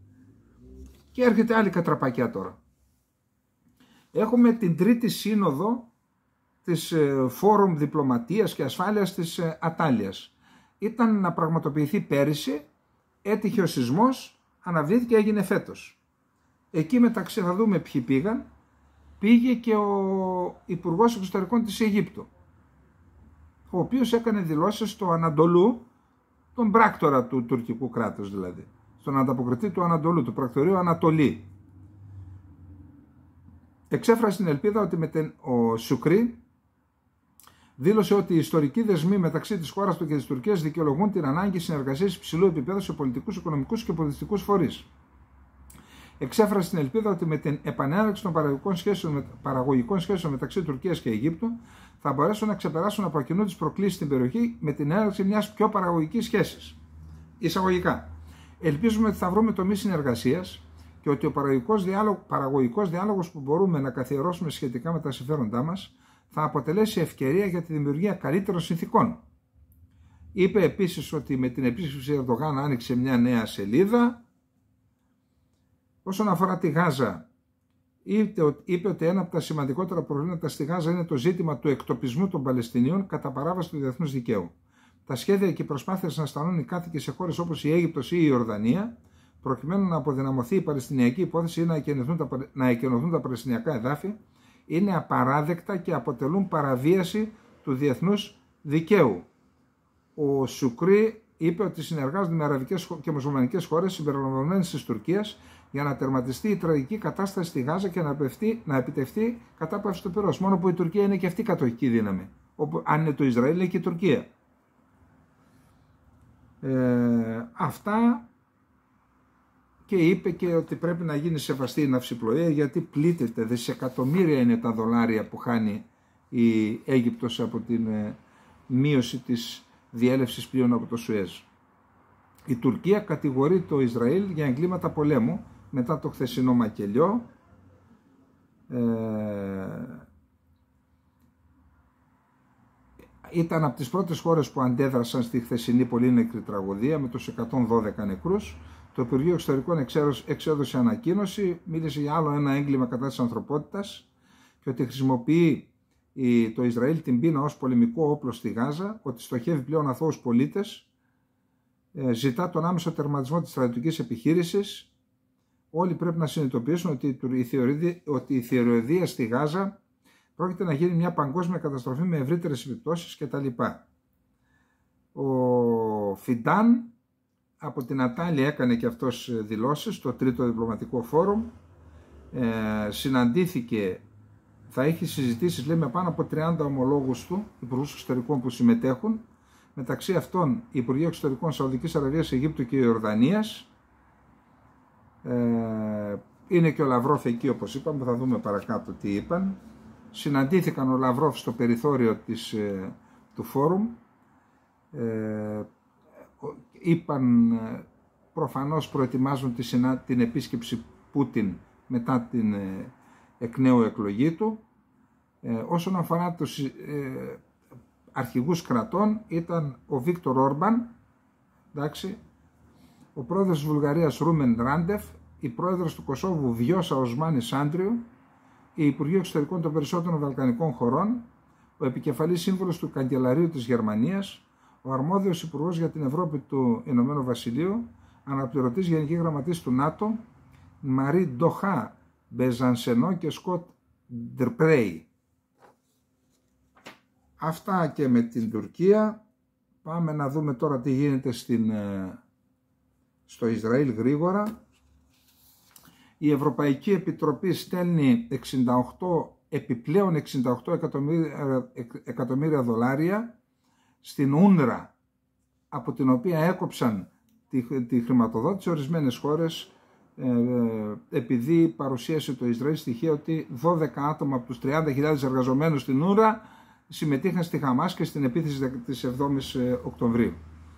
Και έρχεται άλλη κατραπακιά τώρα. Έχουμε την τρίτη σύνοδο της Φόρουμ Διπλωματίας και Ασφάλειας της Ατάλειας. Ήταν να πραγματοποιηθεί πέρυσι, έτυχε ο σεισμός, αναβλήθηκε, έγινε φέτος. Εκεί μεταξύ θα δούμε ποιοι πήγαν. Πήγε και ο Υπουργός Εξωτερικών της Αιγύπτου, ο οποίος έκανε δηλώσεις στο Ανατολού, τον πράκτορα του τουρκικού κράτους δηλαδή, στον ανταποκριτή του Ανατολού, του πρακτορείου Ανατολή. Εξέφρασε την ελπίδα ότι με την, ο Σουκρί δήλωσε ότι οι ιστορικοί δεσμοί μεταξύ της χώρας του και της Τουρκίας δικαιολογούν την ανάγκη συνεργασίας υψηλού επίπεδου σε πολιτικούς, οικονομικούς και πολιτιστικούς φορείς. Εξέφρασε την ελπίδα ότι με την επανέναρξη των παραγωγικών σχέσεων, παραγωγικών σχέσεων μεταξύ Τουρκίας και Αιγύπτου θα μπορέσουν να ξεπεράσουν από κοινού τις προκλήσεις στην περιοχή με την έναρξη μιας πιο παραγωγικής σχέσης. Εισαγωγικά. Ελπίζουμε ότι θα βρούμε τομείς συνεργασίας και ότι ο παραγωγικός διάλογος, παραγωγικός διάλογος που μπορούμε να καθιερώσουμε σχετικά με τα συμφέροντά μας θα αποτελέσει ευκαιρία για τη δημιουργία καλύτερων συνθήκων. Είπε επίσης ότι με την επίσκεψη Ερντογάν άνοιξε μια νέα σελίδα. Όσον αφορά τη Γάζα, είπε ότι ένα από τα σημαντικότερα προβλήματα στη Γάζα είναι το ζήτημα του εκτοπισμού των Παλαιστινίων κατά παράβαση του διεθνούς δικαίου. Τα σχέδια και οι προσπάθειες να σταλούν οι κάτοικοι σε χώρες όπως η Αίγυπτος ή η Ιορδανία, προκειμένου να αποδυναμωθεί η Παλαιστινιακή υπόθεση ή να εκενωθούν τα Παλαιστινιακά εδάφη, είναι απαράδεκτα και αποτελούν παραβίαση του διεθνούς δικαίου. Ο Σουκρί είπε ότι συνεργάζονται με αραβικές και μουσουλμανικές χώρες συμπεριλαμβανομένες της Τουρκίας για να τερματιστεί η τραγική κατάσταση στη Γάζα και να, πευτεί, να επιτευχθεί κατάπαυση του πυρός. Μόνο που η Τουρκία είναι και αυτή κατοχική δύναμη. Όπου, αν είναι το Ισραήλ, είναι και η Τουρκία. Ε, αυτά, και είπε και ότι πρέπει να γίνει σεβαστή η ναυσιπλοεία γιατί πλήττεται. Δισεκατομμύρια είναι τα δολάρια που χάνει η Αίγυπτος από την ε, μείωση της διέλευσης πλοίων από το Σουέζ. Η Τουρκία κατηγορεί το Ισραήλ για εγκλήματα πολέμου μετά το χθεσινό μακελιό. Ε, ήταν από τις πρώτες χώρες που αντέδρασαν στη χθεσινή πολύ νεκρή τραγωδία με τους εκατόν δώδεκα νεκρούς. Το Υπουργείο Εξωτερικών εξέδωσε ανακοίνωση, μίλησε για άλλο ένα έγκλημα κατά της ανθρωπότητας και ότι χρησιμοποιεί το Ισραήλ την πείνα ως πολεμικό όπλο στη Γάζα, ότι στοχεύει πλέον αθώους πολίτες, ζητά τον άμεσο τερματισμό της στρατιωτικής επιχείρησης. Όλοι πρέπει να συνειδητοποιήσουν ότι η θηροειδία στη Γάζα πρόκειται να γίνει μια παγκόσμια καταστροφή με ευρύτερες επιπτώσεις κτλ. Ο Φιντάν από την Ατάλια έκανε και αυτός δηλώσεις στο τρίτο διπλωματικό φόρουμ. Ε, συναντήθηκε, θα έχει συζητήσεις λέει με πάνω από τριάντα ομολόγους του, υπουργούς εξωτερικών που συμμετέχουν, μεταξύ αυτών Υπουργοί Εξωτερικών Σαουδικής Αραβίας, Αιγύπτου και Ιορδανίας. Ε, είναι και ο Λαυρόφ εκεί όπως είπαμε, θα δούμε παρακάτω τι είπαν. Συναντήθηκαν ο Λαυρόφ στο περιθώριο της, ε, του φόρουμ. Ε, είπαν, ε, προφανώς προετοιμάζουν τη συνά, την επίσκεψη Πούτιν μετά την ε, εκ νέου εκλογή του. Ε, όσον αφορά τους ε, αρχηγούς κρατών, ήταν ο Βίκτορ Όρμπαν, εντάξει, ο πρόεδρος της Βουλγαρίας Ρούμεν Ράντεφ, η πρόεδρος του Κωσόβου Βιώσα Οσμάνη Σάντριου, η Υπουργοί Εξωτερικών των περισσότερων Βαλκανικών χωρών, ο επικεφαλής σύμβουλος του Καγκελαρίου της Γερμανίας, ο αρμόδιος υπουργός για την Ευρώπη του Ηνωμένου Βασιλείου, αναπληρωτής Γενική Γραμματής του ΝΑΤΟ, Μαρί Ντοχά Μπεζανσενό και Σκοτ Ντερπρέι. Αυτά και με την Τουρκία. Πάμε να δούμε τώρα τι γίνεται στην, στο Ισραήλ γρήγορα. Η Ευρωπαϊκή Επιτροπή στέλνει εξήντα οκτώ, επιπλέον εξήντα οκτώ εκατομμύρια, εκατομμύρια δολάρια στην Ούνρα, από την οποία έκοψαν τη, τη χρηματοδότηση ορισμένες χώρες, ε, επειδή παρουσίασε το Ισραήλ στοιχεία ότι δώδεκα άτομα από τους τριάντα χιλιάδες εργαζομένους στην Ούνρα συμμετείχαν στη Χαμάς και στην επίθεση της εβδόμης Οκτωβρίου.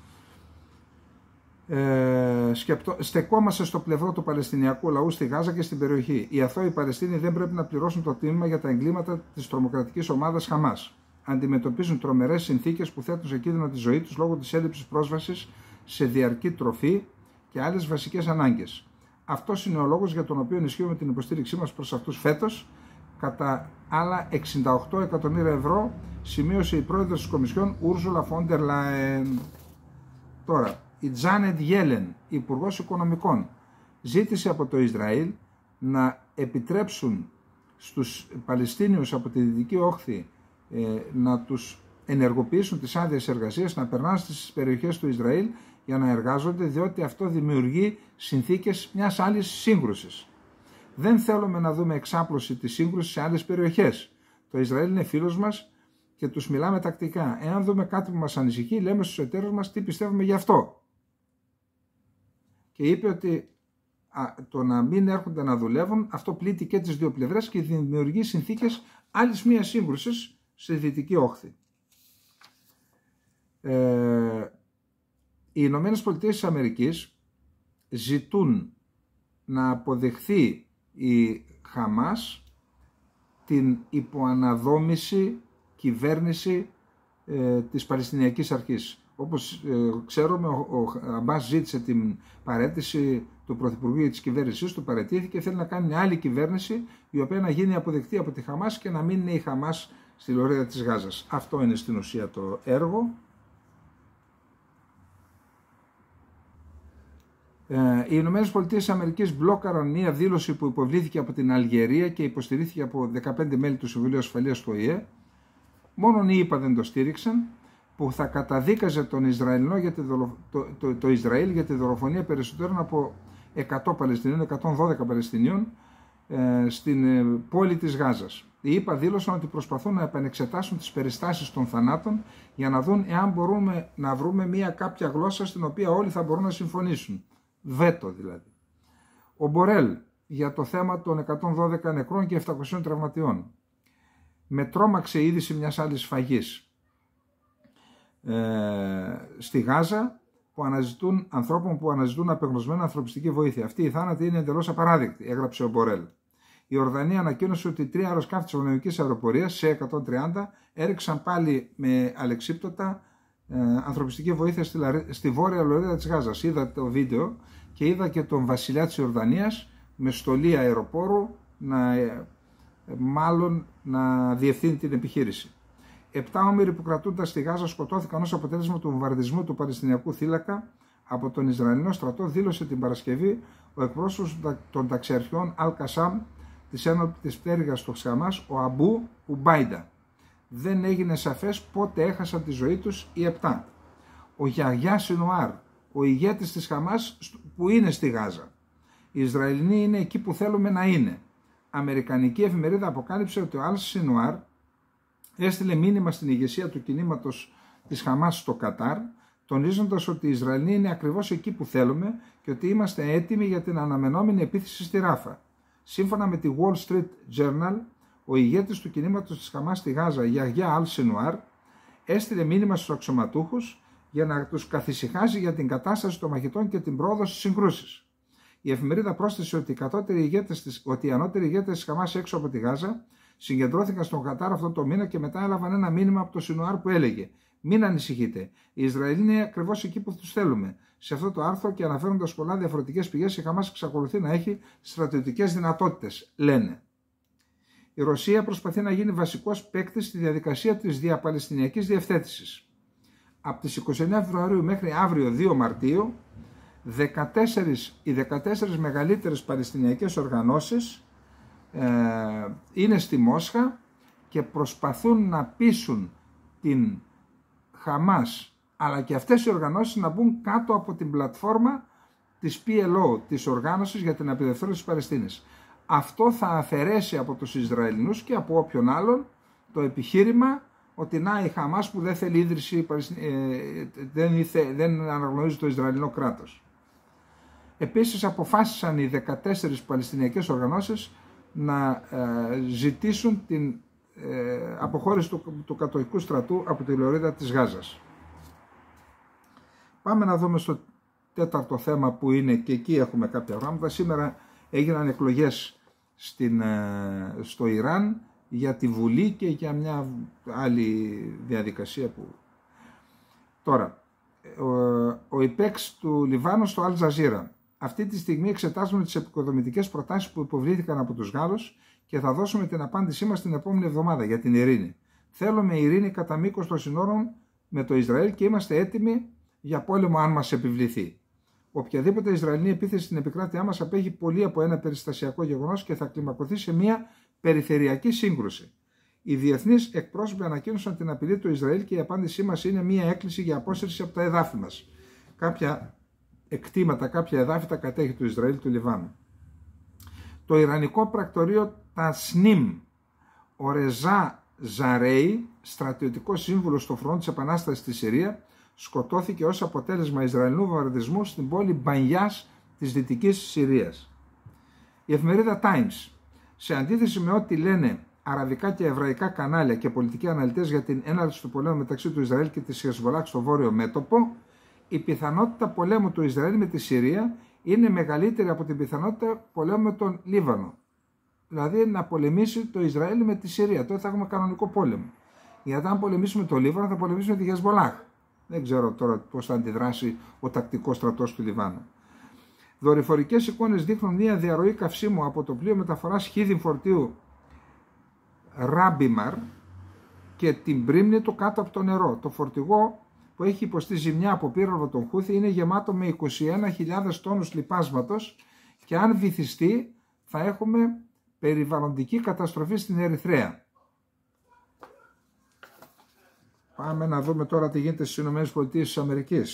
Ε, σκεπτό, στεκόμαστε στο πλευρό του Παλαιστινιακού λαού στη Γάζα και στην περιοχή. Οι αθώοι Παλαιστίνοι δεν πρέπει να πληρώσουν το τίμημα για τα εγκλήματα της τρομοκρατικής ομάδας Χαμάς. Αντιμετωπίζουν τρομερές συνθήκες που θέτουν σε κίνδυνο τη ζωή τους λόγω της έλλειψης πρόσβασης σε διαρκή τροφή και άλλες βασικές ανάγκες. Αυτός είναι ο λόγος για τον οποίο ενισχύουμε την υποστήριξή μας προς αυτούς φέτος κατά άλλα εξήντα οκτώ εκατομμύρια ευρώ, σημείωσε η πρόεδρος της Κομισιόν Ούρζουλα Φόντερ Λάιεν. Τώρα, η Τζάνετ Γέλεν, υπουργός Οικονομικών, ζήτησε από το Ισραήλ να επιτρέψουν στους Παλαιστίνιους από τη Δυτική Όχθη ε, να τους ενεργοποιήσουν τις άδειες εργασίας, να περνάνε στις περιοχές του Ισραήλ για να εργάζονται, διότι αυτό δημιουργεί συνθήκες μιας άλλης σύγκρουσης. Δεν θέλουμε να δούμε εξάπλωση της σύγκρουσης σε άλλες περιοχές. Το Ισραήλ είναι φίλος μας και τους μιλάμε τακτικά. Εάν δούμε κάτι που μας ανησυχεί, λέμε στους εταίρους μας τι πιστεύουμε γι' αυτό. Και είπε ότι α, το να μην έρχονται να δουλεύουν, αυτό πλήττει και τις δύο πλευρές και δημιουργεί συνθήκες άλλης μίας σύγκρουσης στη Δυτική Όχθη. Ε, οι Ηνωμένες Πολιτείες της Αμερικής ζητούν να αποδεχθεί η Χαμάς την υποαναδόμηση κυβέρνηση ε, της Παλαιστινιακής Αρχής. Όπως ε, ξέρουμε, ο, ο Αμπάς ζήτησε την παραίτηση του Πρωθυπουργού για της κυβέρνησής του, παραιτήθηκε, θέλει να κάνει μια άλλη κυβέρνηση η οποία να γίνει αποδεκτή από τη Χαμάς και να μην είναι η Χαμάς στη λωρίδα της Γάζας. Αυτό είναι στην ουσία το έργο. Ε, οι Ηνωμένες Πολιτείες της Αμερικής μπλόκαραν μια δήλωση που υποβλήθηκε από την Αλγερία και υποστηρίχθηκε από δεκαπέντε μέλη του Συμβουλίου Ασφαλείας του Ο Η Ε. Μόνον οι ΗΠΑ δεν το στήριξαν, που θα καταδίκαζε τον Ισραηλινό για τη δολο... το, το, το Ισραήλ για τη δολοφονία περισσότερων από εκατό Παλαιστινίων, εκατόν δώδεκα Παλαιστινίων ε, στην ε, πόλη της Γάζας. Οι ΗΠΑ δήλωσαν ότι προσπαθούν να επανεξετάσουν τις περιστάσεις των θανάτων για να δουν εάν μπορούμε να βρούμε μια κάποια γλώσσα στην οποία όλοι θα μπορούν να συμφωνήσουν. Βέτο δηλαδή. Ο Μπορέλ για το θέμα των εκατόν δώδεκα νεκρών και επτακοσίων τραυματιών. Με τρόμαξε η είδηση μιας άλλης σφαγής ε, στη Γάζα που αναζητούν, ανθρώπων που αναζητούν απεγνωσμένη ανθρωπιστική βοήθεια. Αυτή η θάνατη είναι εντελώς απαράδεκτη, έγραψε ο Μπορέλ. Η Ορδανία ανακοίνωσε ότι τρία αεροσκάφη της Ορδανικής Αεροπορίας, σε εκατόν τριάντα, έριξαν πάλι με αλεξίπτωτα ε, ανθρωπιστική βοήθεια στη, στη βόρεια λωρίδα της Γάζας. Είδα το βίντεο και είδα και τον βασιλιά της Ορδανίας με στολή αεροπόρου να, ε, μάλλον να διευθύνει την επιχείρηση. Επτά όμηροι που κρατούνταν στη Γάζα σκοτώθηκαν ως αποτέλεσμα του βομβαρδισμού του Παλαιστινιακού θύλακα από τον Ισραηλινό στρατό, δήλωσε την Παρασκευή ο εκπρόσωπος των ταξιαρχιών Αλ-Κασάμ της ένοπλης πτέρυγας του Χαμάς, ο Αμπού Ουμπάιντα. Δεν έγινε σαφές πότε έχασαν τη ζωή τους οι επτά. Ο Γιαγιά Σινουάρ, ο ηγέτης της Χαμάς που είναι στη Γάζα. Οι Ισραηλινοί είναι εκεί που θέλουμε να είναι. Αμερικανική εφημερίδα αποκάλυψε ότι ο Αλ Σινουάρ έστειλε μήνυμα στην ηγεσία του κινήματος της Χαμάς στο Κατάρ, τονίζοντας ότι οι Ισραηλοί είναι ακριβώς εκεί που θέλουμε και ότι είμαστε έτοιμοι για την αναμενόμενη επίθεση στη Ράφα. Σύμφωνα με τη Wall Street Journal, ο ηγέτης του κινήματος της Χαμάς στη Γάζα, Γιαγιά Αλ Σινουάρ, έστειλε μήνυμα στους αξιωματούχους για να τους καθησυχάσει για την κατάσταση των μαχητών και την πρόοδο στις συγκρούσεις. Η εφημερίδα πρόσθεσε ότι οι, ηγέτες, ότι οι ανώτεροι ηγέτες της Χαμάς έξω από τη Γάζα συγκεντρώθηκαν στον Κατάρ αυτό το μήνα και μετά έλαβαν ένα μήνυμα από το Σινουάρ που έλεγε: «Μην ανησυχείτε, οι Ισραηλοί είναι ακριβώς εκεί που τους θέλουμε». Σε αυτό το άρθρο και αναφέροντας πολλά διαφορετικές πηγές, η Χαμάς εξακολουθεί να έχει στρατιωτικές δυνατότητες, λένε. Η Ρωσία προσπαθεί να γίνει βασικός παίκτης στη διαδικασία της διαπαλαιστινιακής διευθέτησης. Από τις είκοσι εννέα Φεβρουαρίου μέχρι αύριο δύο Μαρτίου, δεκατέσσερις, οι δεκατέσσερις μεγαλύτερες παλαιστινιακές οργανώσεις ε, είναι στη Μόσχα και προσπαθούν να πείσουν την Χαμάς αλλά και αυτές οι οργανώσεις να μπουν κάτω από την πλατφόρμα της πι ελ ο, της Οργάνωσης για την Απελευθέρωση της Παλαιστίνης. Αυτό θα αφαιρέσει από τους Ισραηλινούς και από όποιον άλλον το επιχείρημα ότι να η Χαμάς που δεν θέλει ίδρυση, δεν, ήθε, δεν αναγνωρίζει το Ισραηλινό κράτος. Επίσης αποφάσισαν οι δεκατέσσερις παλαιστινιακές οργανώσεις να ε, ζητήσουν την ε, αποχώρηση του, του κατοχικού στρατού από τη λωρίδα της Γάζας. Πάμε να δούμε στο τέταρτο θέμα που είναι και εκεί έχουμε κάποια πράγματα. Σήμερα έγιναν εκλογές στην, ε, στο Ιράν για τη Βουλή και για μια άλλη διαδικασία που... Τώρα, ο, ο υπέξ του Λιβάνου στο Αλ Τζαζίρα. Αυτή τη στιγμή εξετάζουμε τις επικοδομητικές προτάσεις που υποβλήθηκαν από τους Γάλλους και θα δώσουμε την απάντησή μας την επόμενη εβδομάδα για την ειρήνη. Θέλουμε ειρήνη κατά μήκος των συνόρων με το Ισραήλ και είμαστε έτοιμοι για πόλεμο αν μας επιβληθεί. Οποιαδήποτε Ισραηλινή επίθεση στην επικράτειά μας απέχει πολύ από ένα περιστασιακό γεγονός και θα κλιμακωθεί σε μια περιφερειακή σύγκρουση. Οι διεθνείς εκπρόσωποι ανακοίνωσαν την απειλή του Ισραήλ και η απάντησή μας είναι μια έκκληση για απόσυρση από τα εδάφη μας. Κάποια εκτήματα, κάποια εδάφη τα κατέχει του Ισραήλ του Λιβάνου. Το Ιρανικό πρακτορείο Τασνίμ, ο Ρεζά Ζαρέι, στρατιωτικό σύμβουλο στο φρόντ της Επανάστασης στη Συρία, σκοτώθηκε ως αποτέλεσμα Ισραηλινού βομβαρδισμού στην πόλη Μπανιάς της Δυτικής Συρίας. Η εφημερίδα Times, σε αντίθεση με ό,τι λένε αραβικά και εβραϊκά κανάλια και πολιτικοί αναλυτές για την έναρξη του πολέμου μεταξύ του Ισραήλ και της Χεσβολάχ στο βόρειο μέτωπο, η πιθανότητα πολέμου του Ισραήλ με τη Συρία είναι μεγαλύτερη από την πιθανότητα πολέμου με τον Λίβανο. Δηλαδή να πολεμήσει το Ισραήλ με τη Συρία. Τότε θα έχουμε κανονικό πόλεμο. Γιατί αν πολεμήσουμε το Λίβανο θα πολεμήσουμε τη Χεσβολάχ. Δεν ξέρω τώρα πώς θα αντιδράσει ο τακτικός στρατός του Λιβάνου. Δορυφορικές εικόνες δείχνουν μια διαρροή καυσίμου από το πλοίο μεταφοράς χίδιν φορτίου Ράμπιμαρ και την πρίμνη του κάτω από το νερό. Το φορτηγό που έχει υποστεί ζημιά από πύραυλο των Χούθη είναι γεμάτο με είκοσι ένα χιλιάδες τόνους λιπάσματος και αν βυθιστεί θα έχουμε περιβαλλοντική καταστροφή στην Ερυθρέα. Πάμε να δούμε τώρα τι γίνεται στις ΗΠΑ.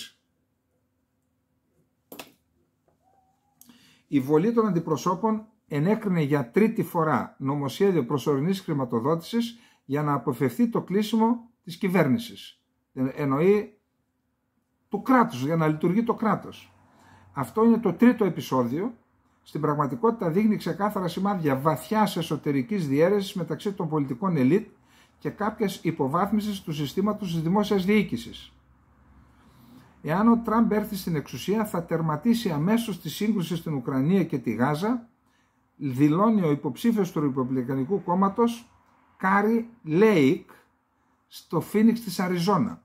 Η Βολή των Αντιπροσώπων ενέκρινε για τρίτη φορά νομοσχέδιο προσωρινής χρηματοδότησης για να αποφευθεί το κλείσιμο της κυβέρνησης. Εννοεί του κράτους, για να λειτουργεί το κράτος. Αυτό είναι το τρίτο επεισόδιο. Στην πραγματικότητα δείχνει ξεκάθαρα σημάδια βαθιάς εσωτερικής διαίρεσης μεταξύ των πολιτικών ελίτ και κάποιες υποβάθμισης του συστήματος της δημόσιας διοίκησης. Εάν ο Τραμπ έρθει στην εξουσία θα τερματίσει αμέσως τη σύγκρουση στην Ουκρανία και τη Γάζα, δηλώνει ο υποψήφιος του Ρεπουμπλικανικού κόμματος Κάρι Λέικ στο Φίνιξ της Αριζόνα.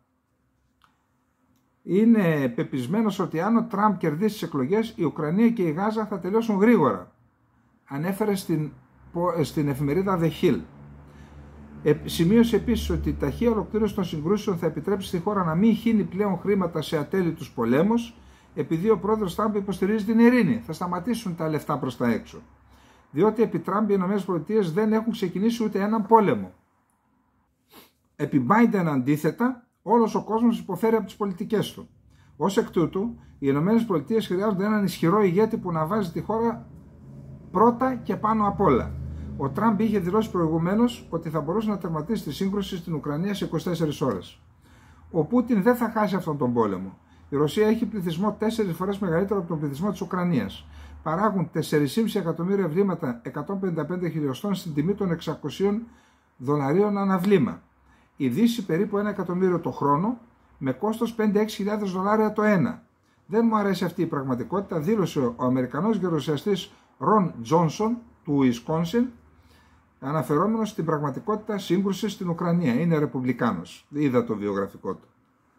Είναι πεπισμένος ότι αν ο Τραμπ κερδίσει τις εκλογές, η Ουκρανία και η Γάζα θα τελειώσουν γρήγορα. Ανέφερε στην, στην εφημερίδα The Hill. Ε, σημείωσε επίσης ότι η ταχεία ολοκλήρωση των συγκρούσεων θα επιτρέψει στη χώρα να μην χύνει πλέον χρήματα σε ατέλειτους πολέμους, επειδή ο πρόεδρος Τραμπ υποστηρίζει την ειρήνη. Θα σταματήσουν τα λεφτά προς τα έξω. Διότι επί Τραμπ οι ΗΠΑ δεν έχουν ξεκινήσει ούτε έναν πόλεμο. Επί Biden αντίθετα, όλος ο κόσμος υποφέρει από τις πολιτικές του. Ως εκ τούτου, οι ΗΠΑ χρειάζονται έναν ισχυρό ηγέτη που να βάζει τη χώρα πρώτα και πάνω απ' όλα. Ο Τραμπ είχε δηλώσει προηγουμένως ότι θα μπορούσε να τερματίσει τη σύγκρουση στην Ουκρανία σε είκοσι τέσσερις ώρες. Ο Πούτιν δεν θα χάσει αυτόν τον πόλεμο. Η Ρωσία έχει πληθυσμό τέσσερις φορές μεγαλύτερο από τον πληθυσμό της Ουκρανίας. Παράγουν τέσσερα κόμμα πέντε εκατομμύρια ευρήματα εκατόν πενήντα πέντε χιλιοστών στην τιμή των εξακοσίων δολαρίων αναβλήμα. Η Δύση περίπου ένα εκατομμύριο το χρόνο, με κόστος πέντε με έξι χιλιάδες δολάρια το ένα. Δεν μου αρέσει αυτή η πραγματικότητα, δήλωσε ο Αμερικανός γερουσιαστής Ρον Τζόνσον του Ουισκόνσιν, αναφερόμενος στην πραγματικότητα σύγκρουσης στην Ουκρανία. Είναι ρεπουμπλικάνος. Είδα το βιογραφικό του.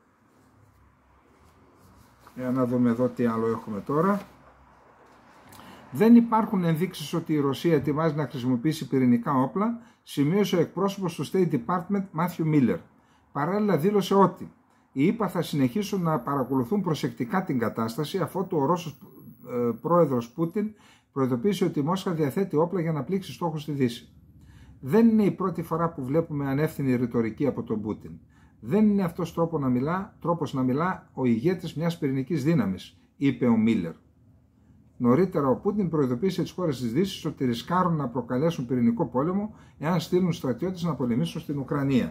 Για να δούμε εδώ τι άλλο έχουμε τώρα. Δεν υπάρχουν ενδείξεις ότι η Ρωσία ετοιμάζει να χρησιμοποιήσει πυρηνικά όπλα, σημείωσε ο εκπρόσωπος του State Department Matthew Miller. Παράλληλα δήλωσε ότι οι ΗΠΑ θα συνεχίσουν να παρακολουθούν προσεκτικά την κατάσταση, αφού ο Ρώσος ε, πρόεδρος Πούτιν προειδοποίησε ότι η Μόσχα διαθέτει όπλα για να πλήξει στόχους στη Δύση. Δεν είναι η πρώτη φορά που βλέπουμε ανεύθυνη ρητορική από τον Πούτιν. Δεν είναι αυτός τρόπο να μιλά, τρόπος να μιλά ο ηγέτης μιας πυρηνικής δύναμης, είπε ο Μίλλερ. Νωρίτερα ο Πούτιν προειδοποίησε τις χώρες της Δύσης ότι ρισκάρουν να προκαλέσουν πυρηνικό πόλεμο εάν στείλουν στρατιώτες να πολεμήσουν στην Ουκρανία.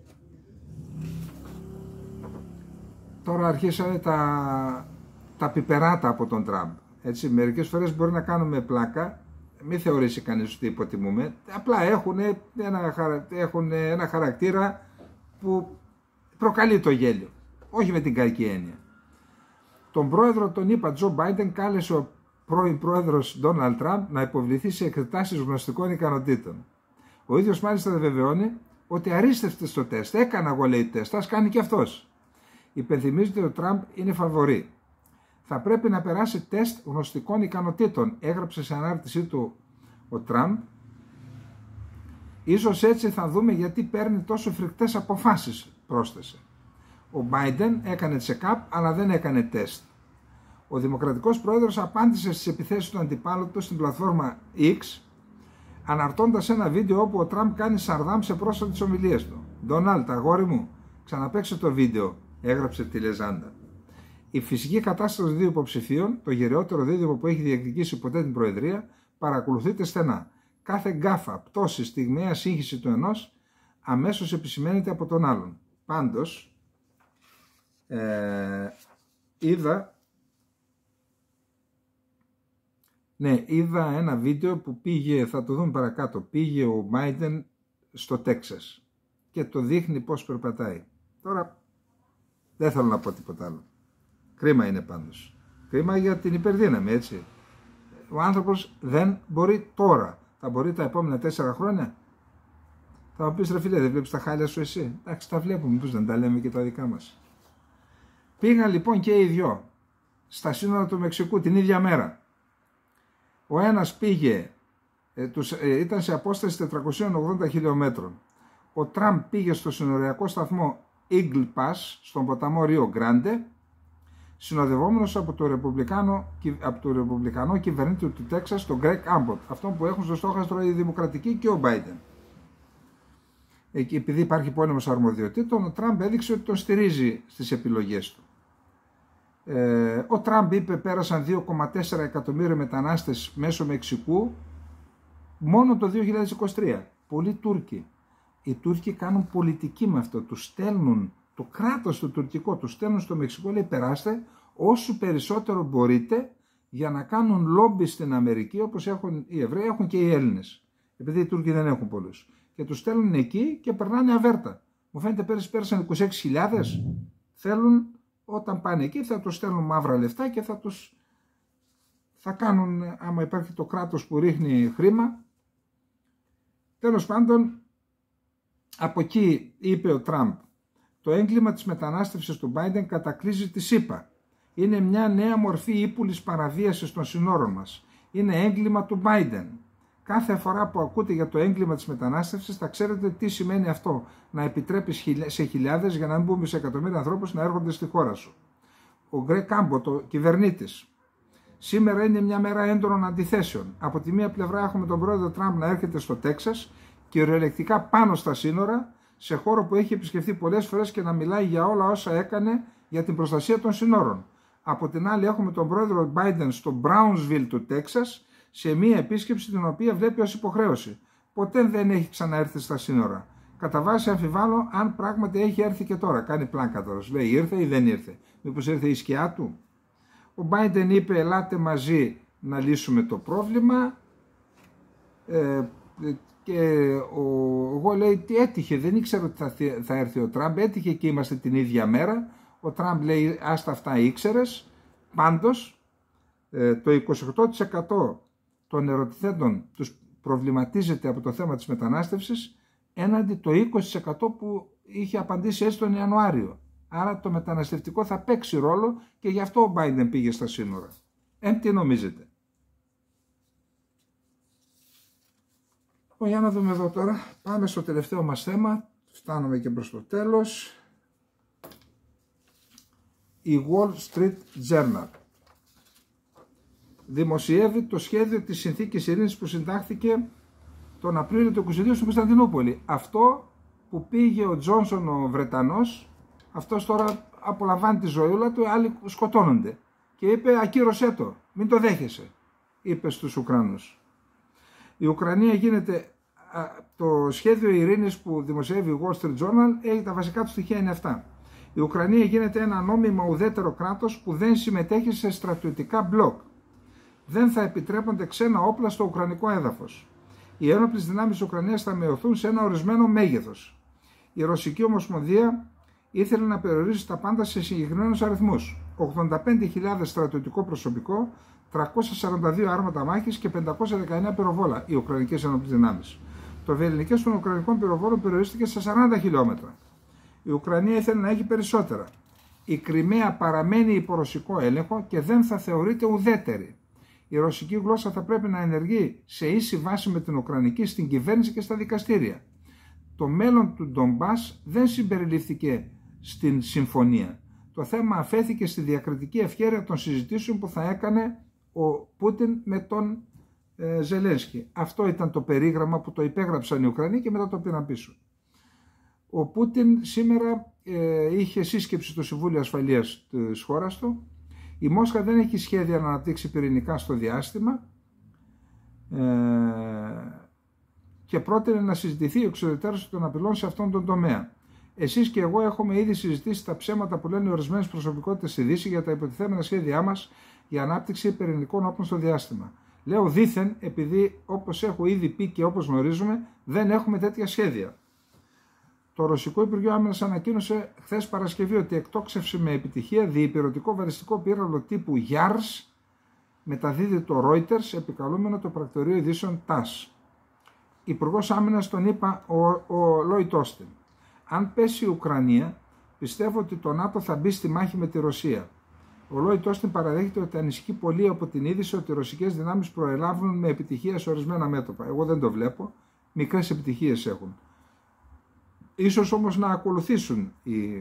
Τώρα αρχίσανε τα, τα πιπεράτα από τον Τραμπ. Έτσι, μερικές φορές μπορεί να κάνουμε πλάκα, μην θεωρήσει κανείς ότι υποτιμούμε, απλά έχουν ένα, έχουν ένα χαρακτήρα που προκαλεί το γέλιο, όχι με την κακή έννοια. Τον πρόεδρο τον ΗΠΑ Τζο Μπάιντεν κάλεσε ο πρώην πρόεδρος Ντόναλντ Τραμπ να υποβληθεί σε εξετάσεις γνωστικών ικανοτήτων. Ο ίδιος μάλιστα βεβαιώνει ότι αρίστευτε στο τεστ, έκανα εγώ λέει τεστ, ας κάνει και αυτός. Υπενθυμίζεται ότι ο Τραμπ είναι φαβορί. Θα πρέπει να περάσει τεστ γνωστικών ικανοτήτων, έγραψε σε ανάρτησή του ο Τραμπ. Ίσως έτσι θα δούμε γιατί παίρνει τόσο φρικτές αποφάσεις, πρόσθεσε. Ο Biden έκανε check-up αλλά δεν έκανε τεστ. Ο Δημοκρατικός Πρόεδρος απάντησε στις επιθέσεις του αντιπάλου του στην πλατφόρμα X, αναρτώντας ένα βίντεο όπου ο Τραμπ κάνει σαρδάμ σε πρόσφατες ομιλίες του. «Ντόναλντ, αγόρι μου, ξαναπαίξε το βίντεο», έγραψε τη λεζάντα. Η φυσική κατάσταση των δύο υποψηφίων, το γεραιότερο δίδυμο που έχει διεκδικήσει ποτέ την Προεδρία, παρακολουθείται στενά. Κάθε γκάφα, πτώση, στιγμιαία σύγχυση του ενός αμέσως επισημαίνεται από τον άλλον. Πάντως, ε, είδα, ναι, είδα ένα βίντεο που πήγε, θα το δούμε παρακάτω, πήγε ο Biden στο Τέξας και το δείχνει πώς περπατάει. Τώρα δεν θέλω να πω τίποτα άλλο. Κρίμα είναι πάντως. Κρίμα για την υπερδύναμη, έτσι. Ο άνθρωπος δεν μπορεί τώρα. Θα μπορεί τα επόμενα τέσσερα χρόνια. Θα μου πεις ρε φίλε, δεν βλέπεις τα χάλια σου εσύ. Εντάξει, τα βλέπουμε, μήπως δεν τα λέμε και τα δικά μας. Πήγαν λοιπόν και οι δυο στα σύνορα του Μεξικού την ίδια μέρα. Ο ένας πήγε, ε, τους, ε, ήταν σε απόσταση τετρακόσια ογδόντα χιλιόμετρων. Ο Τραμπ πήγε στο συνοριακό σταθμό Eagle Pass, στον ποταμό Rio Grande, συνοδευόμενος από το ρεπουμπλικάνο, από το ρεπουμπλικανό κυβερνήτη του Τέξας, τον Greg Abbott, αυτόν που έχουν στο στόχαστρο οι Δημοκρατικοί και ο Biden. Επειδή υπάρχει πόλεμος αρμοδιοτήτων, ο Τραμπ έδειξε ότι τον στηρίζει στις επιλογές του. Ε, ο Τραμπ είπε πέρασαν δύο κόμμα τέσσερα εκατομμύρια μετανάστες μέσω Μεξικού μόνο το δύο χιλιάδες είκοσι τρία. Πολλοί Τούρκοι. Οι Τούρκοι κάνουν πολιτική με αυτό. Τους στέλνουν, το κράτος του τουρκικό, τους στέλνουν στο Μεξικό, λέει περάστε όσο περισσότερο μπορείτε για να κάνουν λόμπι στην Αμερική, όπως έχουν οι Εβραίοι, έχουν και οι Έλληνες. Επειδή οι Τούρκοι δεν έχουν πολλούς. Και τους στέλνουν εκεί και περνάνε αβέρτα. Μου φαίνεται πέρυσι πέρασαν είκοσι έξι χιλιάδες. Θέλουν, όταν πάνε εκεί θα τους στέλνουν μαύρα λεφτά και θα τους, θα κάνουν, άμα υπάρχει το κράτος που ρίχνει χρήμα. Τέλος πάντων, από εκεί είπε ο Τραμπ, το έγκλημα της μετανάστευσης του Biden κατακλείζει τη ΣΥΠΑ. Είναι μια νέα μορφή ύπουλης παραβίασης των συνόρων μας. Είναι έγκλημα του Biden. Κάθε φορά που ακούτε για το έγκλημα της μετανάστευσης θα ξέρετε τι σημαίνει αυτό. Να επιτρέπεις σε χιλιάδες, για να μην πούμε σε εκατομμύρια ανθρώπους, να έρχονται στη χώρα σου. Ο Γκρέγκ Κάμπο, το κυβερνήτης. Σήμερα είναι μια μέρα έντονων αντιθέσεων. Από τη μία πλευρά έχουμε τον πρόεδρο Τραμπ να έρχεται στο Τέξας, κυριολεκτικά πάνω στα σύνορα, σε χώρο που έχει επισκεφθεί πολλές φορές και να μιλάει για όλα όσα έκανε για την προστασία των σύνορων. Από την άλλη έχουμε τον πρόεδρο Biden στο Brownsville του Τέξας, σε μία επίσκεψη την οποία βλέπει ως υποχρέωση. Ποτέ δεν έχει ξαναέρθει στα σύνορα. Κατά βάση αμφιβάλλω αν πράγματι έχει έρθει και τώρα. Κάνει πλάκα τώρα. Λέει ήρθε ή δεν ήρθε. Μήπως ήρθε η σκιά του. Ο Biden είπε ελάτε μαζί να λύσουμε το πρόβλημα. Ε, και ο, εγώ λέει τι έτυχε. Δεν ήξερα ότι θα, θα έρθει ο Τραμπ. Έτυχε και είμαστε την ίδια μέρα. Ο Τραμπ λέει άστα αυτά ήξερες. Πάντως ε, το είκοσι οκτώ τοις εκατό των ερωτηθέντων τους προβληματίζεται από το θέμα της μετανάστευσης έναντι το είκοσι τοις εκατό που είχε απαντήσει έτσι τον Ιανουάριο. Άρα το μεταναστευτικό θα παίξει ρόλο και γι' αυτό ο Biden πήγε στα σύνορα. Ε, τι νομίζετε. Για να δούμε εδώ τώρα. Πάμε στο τελευταίο μας θέμα. Φτάνουμε και προς το τέλος. Η Wall Street Journal δημοσιεύει το σχέδιο της συνθήκης ειρήνης που συντάχθηκε τον Απρίλιο του είκοσι δύο στην Κωνσταντινούπολη. Αυτό που πήγε ο Τζόνσον ο Βρετανός, αυτός τώρα απολαμβάνει τη ζωούλα του, άλλοι σκοτώνονται. Και είπε ακύρωσέ το, μην το δέχεσαι, είπε στους Ουκρανούς. Η Ουκρανία γίνεται, το σχέδιο ειρήνης που δημοσιεύει η Wall Street Journal, έχει τα βασικά του στοιχεία είναι αυτά. Η Ουκρανία γίνεται ένα νόμιμο ουδέτερο κράτος που δεν συμμετέχει σε στρατιωτικά μπλοκ. Δεν θα επιτρέπονται ξένα όπλα στο ουκρανικό έδαφος. Οι ένοπλες δυνάμεις της Ουκρανίας θα μειωθούν σε ένα ορισμένο μέγεθος. Η Ρωσική Ομοσπονδία ήθελε να περιορίσει τα πάντα σε συγκεκριμένους αριθμούς. ογδόντα πέντε χιλιάδες στρατιωτικό προσωπικό, τριακόσια σαράντα δύο άρματα μάχης και πεντακόσια δεκαεννέα πυροβόλα οι Ουκρανικές ένοπλες δυνάμεις. Το ευελινικές των Ουκρανικών πυροβόλων περιορίστηκε σε σαράντα χιλιόμετρα. Η Ουκρανία ήθελε να έχει περισσότερα. Η Κριμαία παραμένει υπό ρωσικό έλεγχο και δεν θα θεωρείται ουδέτερη. Η ρωσική γλώσσα θα πρέπει να ενεργεί σε ίση βάση με την Ουκρανική στην κυβέρνηση και στα δικαστήρια. Το μέλλον του Ντομπάς δεν συμπεριληφθήκε στην συμφωνία. Το θέμα αφέθηκε στη διακριτική ευχέρεια των συζητήσεων που θα έκανε ο Πούτιν με τον ε, Ζελένσκι. Αυτό ήταν το περίγραμμα που το υπέγραψαν οι Ουκρανοί και μετά το πήραν πίσω. Ο Πούτιν σήμερα ε, είχε σύσκεψη στο Συμβούλιο Ασφαλείας της χώρας του. Η Μόσχα δεν έχει σχέδια να αναπτύξει πυρηνικά στο διάστημα ε, και πρότεινε να συζητηθεί η εξουδετερώση των απειλών σε αυτόν τον τομέα. Εσείς και εγώ έχουμε ήδη συζητήσει τα ψέματα που λένε ορισμένες προσωπικότητες στη Δύση για τα υποτιθέμενα σχέδιά μας για ανάπτυξη πυρηνικών όπλων στο διάστημα. Λέω δήθεν επειδή όπως έχω ήδη πει και όπως γνωρίζουμε δεν έχουμε τέτοια σχέδια. Το Ρωσικό Υπουργείο Άμυνας ανακοίνωσε χθες Παρασκευή ότι εκτόξευσε με επιτυχία διυπηρωτικό βαλιστικό πύραυλο τύπου γιάρς, μεταδίδει το Reuters, επικαλούμενο το πρακτορείο ειδήσεων τας. Υπουργός Άμυνας τον είπα ο, ο Λόιτ Όστιν. Αν πέσει η Ουκρανία, πιστεύω ότι το ΝΑΤΟ θα μπει στη μάχη με τη Ρωσία. Ο Λόιτ Όστιν παραδέχεται ότι ανησυχεί πολύ από την είδηση ότι οι ρωσικές δυνάμεις προελάβουν με επιτυχία σε ορισμένα μέτωπα. Εγώ δεν το βλέπω. Μικρές επιτυχίες έχουν. Ίσως όμως να ακολουθήσουν οι,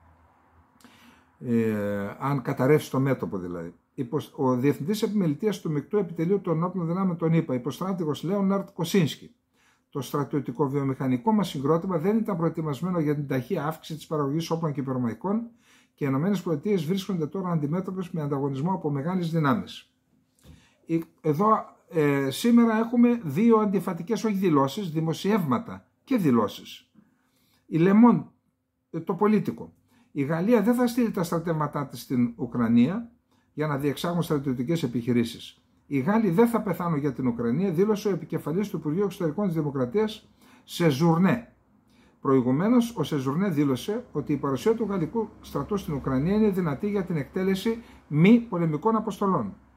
ε, αν καταρρεύσει το μέτωπο δηλαδή. Ο Διευθυντής Επιμελητίας του Μεικτού Επιτελείου των Όπλων Δυνάμεων τον είπα, υποστράτηγος Λέοναρντ Κοσίνσκι. Το στρατιωτικό βιομηχανικό μας συγκρότημα δεν ήταν προετοιμασμένο για την ταχεία αύξηση της παραγωγής όπλων και πυρομαχικών και οι ΗΠΑ βρίσκονται τώρα αντιμέτωπες με ανταγωνισμό από μεγάλες δυνάμεις. Εδώ ε, σήμερα έχουμε δύο αντιφατικές, όχι δηλώσεις, δημοσιεύματα και δηλώσεις. Η Λεμόν, το πολίτικο. Η Γαλλία δεν θα στείλει τα στρατεύματά της στην Ουκρανία για να διεξάγουν στρατιωτικές επιχειρήσεις. Οι Γάλλοι δεν θα πεθάνουν για την Ουκρανία, δήλωσε ο επικεφαλής του Υπουργείου Εξωτερικών της Δημοκρατίας Σεζουρνέ. Προηγουμένως, ο Σεζουρνέ δήλωσε ότι η παρουσία του γαλλικού στρατού στην Ουκρανία είναι δυνατή για την εκτέλεση μη πολεμικών αποστολών.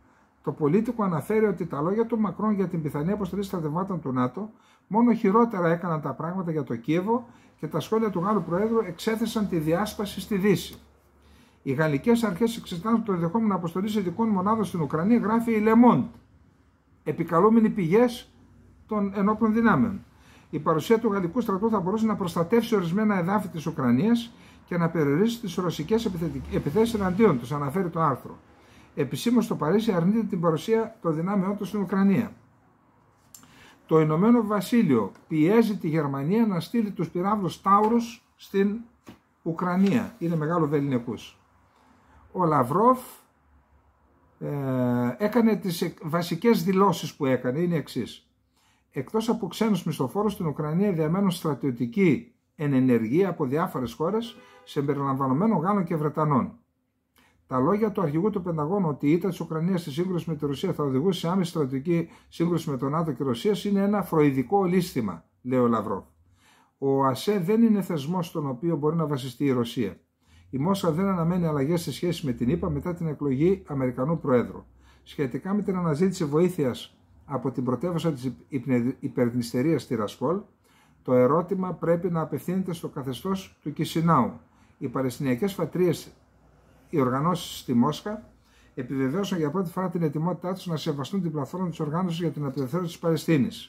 Το Πολίτικο αναφέρει ότι τα λόγια του Μακρόν για την πιθανή αποστολή στρατευμάτων του ΝΑΤΟ μόνο χειρότερα έκαναν τα πράγματα για το Κίεβο και τα σχόλια του Γάλλου Προέδρου εξέθεσαν τη διάσπαση στη Δύση. Οι γαλλικές αρχές εξετάζουν το ενδεχόμενο αποστολή ειδικών μονάδων στην Ουκρανία, γράφει η Le Monde, επικαλούμενοι πηγές των ενόπλων δυνάμεων. Η παρουσία του γαλλικού στρατού θα μπορούσε να προστατεύσει ορισμένα εδάφη της Ουκρανίας και να περιορίσει τις ρωσικές επιθέσεις εναντίον τους, αναφέρει το άρθρο. Επισήμως το Παρίσι αρνείται την παρουσία των δυνάμεών του στην Ουκρανία. Το Ηνωμένο Βασίλειο πιέζει τη Γερμανία να στείλει τους πυράβλους Τάουρους στην Ουκρανία. Είναι μεγάλο βεληνικούς. Ο Λαυρόφ ε, έκανε τις βασικές δηλώσεις που έκανε, είναι εξής. Εκτός από ξένους μισθοφόρους στην Ουκρανία διαμένουν στρατιωτικοί εν ενεργεία από διάφορες χώρες, συμπεριλαμβανομένων Γάλλων και Βρετανών. Τα λόγια του αρχηγού του Πενταγώνου ότι η ήττα της Ουκρανίας στη σύγκρουση με τη Ρωσία θα οδηγούσε σε άμεση στρατιωτική σύγκρουση με τον ΝΑΤΟ και Ρωσία είναι ένα φροηδικό λύστημα, λέει ο Λαυρόφ. Ο ΑΣΕ δεν είναι θεσμός στον οποίο μπορεί να βασιστεί η Ρωσία. Η Μόσχα δεν αναμένει αλλαγές σε σχέση με την ΗΠΑ μετά την εκλογή Αμερικανού Προέδρου. Σχετικά με την αναζήτηση βοήθειας από την πρωτεύουσα της υπερδνηστερίας Τιρασκόλ, το ερώτημα πρέπει να απευθύνεται στο καθεστώς του Κισινάου. Οι Παλαιστινιακές φατρίες, οι οργανώσεις στη Μόσχα, επιβεβαίωσαν για πρώτη φορά την ετοιμότητά τους να σεβαστούν την πλατφόρμα της οργάνωσης για την απελευθέρωση της Παλαιστίνης.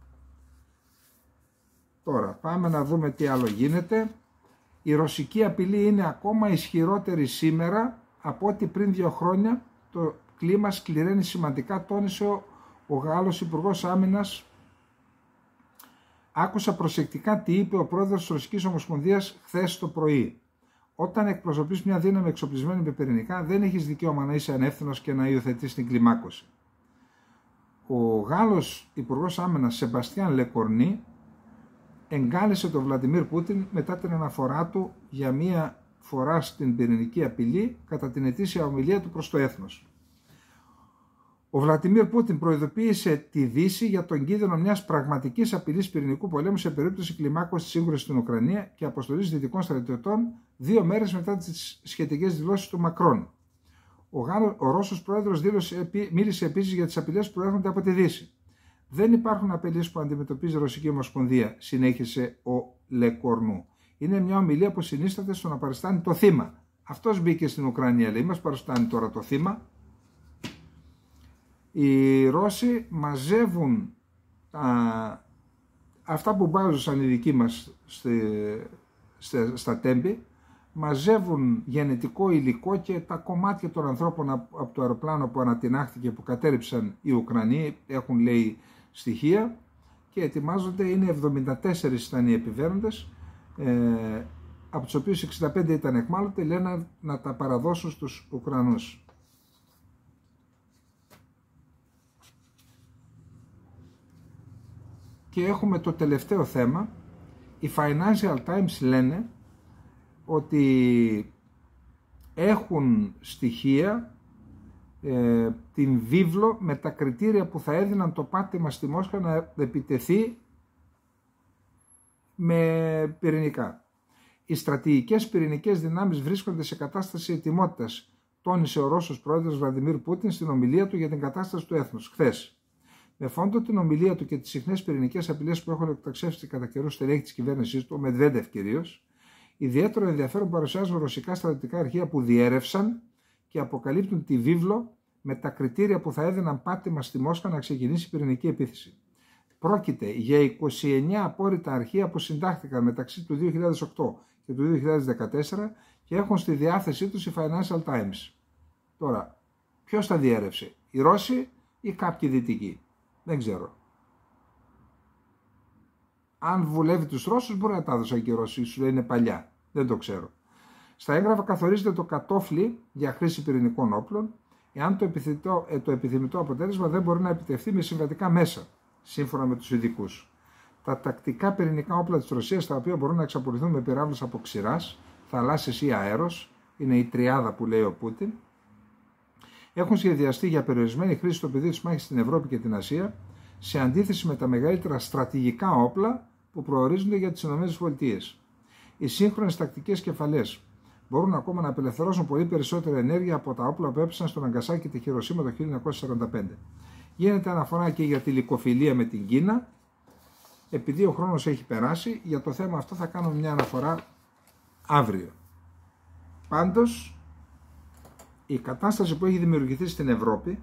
Τώρα, πάμε να δούμε τι άλλο γίνεται. Η ρωσική απειλή είναι ακόμα ισχυρότερη σήμερα από ό,τι πριν δύο χρόνια. Το κλίμα σκληραίνει σημαντικά, τόνισε ο, ο Γάλλος Υπουργός Άμυνας. Άκουσα προσεκτικά τι είπε ο πρόεδρος της Ρωσικής Ομοσπονδίας χθες το πρωί. Όταν εκπροσωπείς μια δύναμη εξοπλισμένη με πυρηνικά, δεν έχεις δικαίωμα να είσαι ανεύθυνος και να υιοθετείς την κλιμάκωση. Ο Γάλλος Υπουργός Άμυνας Σεμπαστιάν Λεκορνή εγκάλεσε τον Βλαντιμίρ Πούτιν μετά την αναφορά του για μία φορά στην πυρηνική απειλή κατά την ετήσια ομιλία του προς το έθνος. Ο Βλαντιμίρ Πούτιν προειδοποίησε τη Δύση για τον κίνδυνο μιας πραγματικής απειλής πυρηνικού πολέμου σε περίπτωση κλιμάκωσης της σύγκρουσης στην Ουκρανία και αποστολής δυτικών στρατιωτών δύο μέρες μετά τις σχετικές δηλώσεις του Μακρόν. Ο, Γάλλος, ο Ρώσος πρόεδρος δήλωσε, μίλησε επίσης για τις απειλές που προέρχονται από τη Δύση. Δεν υπάρχουν απειλές που αντιμετωπίζει η Ρωσική Ομοσπονδία, συνέχισε ο Λεκορνού. Είναι μια ομιλία που συνίσταται στο να παριστάνει το θύμα. Αυτός μπήκε στην Ουκρανία, λέει, μας παριστάνει τώρα το θύμα. Οι Ρώσοι μαζεύουν α, αυτά που μπάζουσαν οι δικοί μας στη, στη, στα τέμπη, μαζεύουν γενετικό υλικό και τα κομμάτια των ανθρώπων από το αεροπλάνο που ανατινάχθηκε, που κατέρριψαν οι Ουκρανοί, έχουν λέει στοιχεία και ετοιμάζονται, είναι εβδομήντα τέσσερις ήταν οι επιβαίνοντες, ε, από τους οποίους εξήντα πέντε ήταν εχμάλωτοι, λένε να, να τα παραδώσουν στους Ουκρανούς. Και έχουμε το τελευταίο θέμα. Οι Financial Times λένε ότι έχουν στοιχεία, ε, την βίβλο με τα κριτήρια που θα έδιναν το πάτημα στη Μόσχα να επιτεθεί με πυρηνικά. Οι στρατηγικές πυρηνικές δυνάμεις βρίσκονται σε κατάσταση ετοιμότητας, τόνισε ο Ρώσος πρόεδρος Βλαντιμίρ Πούτιν στην ομιλία του για την κατάσταση του έθνους χθες. Με φόντο την ομιλία του και τις συχνές πυρηνικές απειλές που έχουν εκτοξεύσει κατά καιρούς στελέχη της κυβέρνησής του, ο Μετβέντεφ κυρίως, ιδιαίτερο ενδιαφέρον παρουσιάζουν ρωσικά στρατιωτικά αρχεία που διέρευσαν και αποκαλύπτουν τη βίβλο με τα κριτήρια που θα έδιναν πάτημα στη Μόσχα να ξεκινήσει η πυρηνική επίθεση. Πρόκειται για είκοσι εννέα απόρριτα αρχεία που συντάχθηκαν μεταξύ του δύο χιλιάδες οκτώ και του δύο χιλιάδες δεκατέσσερα και έχουν στη διάθεσή τους οι Financial Times. Τώρα, ποιος τα διέρευσε, οι Ρώσοι ή κάποιοι Δυτικοί? Δεν ξέρω. Αν βουλεύει τους Ρώσους, μπορεί να τα έδωσαν και οι Ρώσοι, σου λέει είναι παλιά. Δεν το ξέρω. Στα έγγραφα καθορίζεται το κατόφλι για χρήση πυρηνικών όπλων, εάν το επιθυμητό, το επιθυμητό αποτέλεσμα δεν μπορεί να επιτευχθεί με συμβατικά μέσα, σύμφωνα με τους ειδικούς. Τα τακτικά πυρηνικά όπλα της Ρωσίας, τα οποία μπορούν να εξαπολυθούν με πυράβλους από ξηράς, θαλάσσης ή αέρος, είναι η τριάδα που λέει ο Πούτιν, έχουν σχεδιαστεί για περιορισμένη χρήση στο πεδίο της μάχης στην Ευρώπη και την Ασία, σε αντίθεση με τα μεγαλύτερα στρατηγικά όπλα που προορίζονται για τις ΗΠΑ. Οι σύγχρονες τακτικές κεφαλές μπορούν ακόμα να απελευθερώσουν πολύ περισσότερη ενέργεια από τα όπλα που έπεσαν στον Ναγκασάκι και τη Χειροσίμα το χίλια εννιακόσια σαράντα πέντε. Γίνεται αναφορά και για τη λικοφιλία με την Κίνα. Επειδή ο χρόνος έχει περάσει, για το θέμα αυτό θα κάνω μια αναφορά αύριο. Πάντως, η κατάσταση που έχει δημιουργηθεί στην Ευρώπη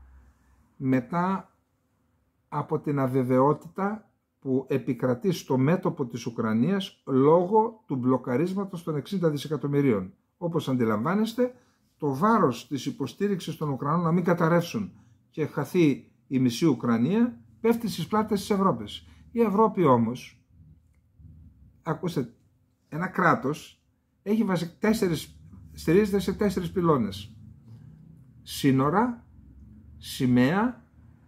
μετά από την αβεβαιότητα που επικρατεί στο μέτωπο της Ουκρανίας λόγω του μπλοκαρίσματος των εξήντα δισεκατομμυρίων. Όπως αντιλαμβάνεστε, το βάρος της υποστήριξης των Ουκρανών να μην καταρρεύσουν και χαθεί η μισή Ουκρανία πέφτει στις πλάτες της Ευρώπης. Η Ευρώπη όμως, ακούστε, ένα κράτος έχει βασικά τέσσερις, στηρίζεται σε τέσσερις πυλώνες. Σύνορα, σημαία,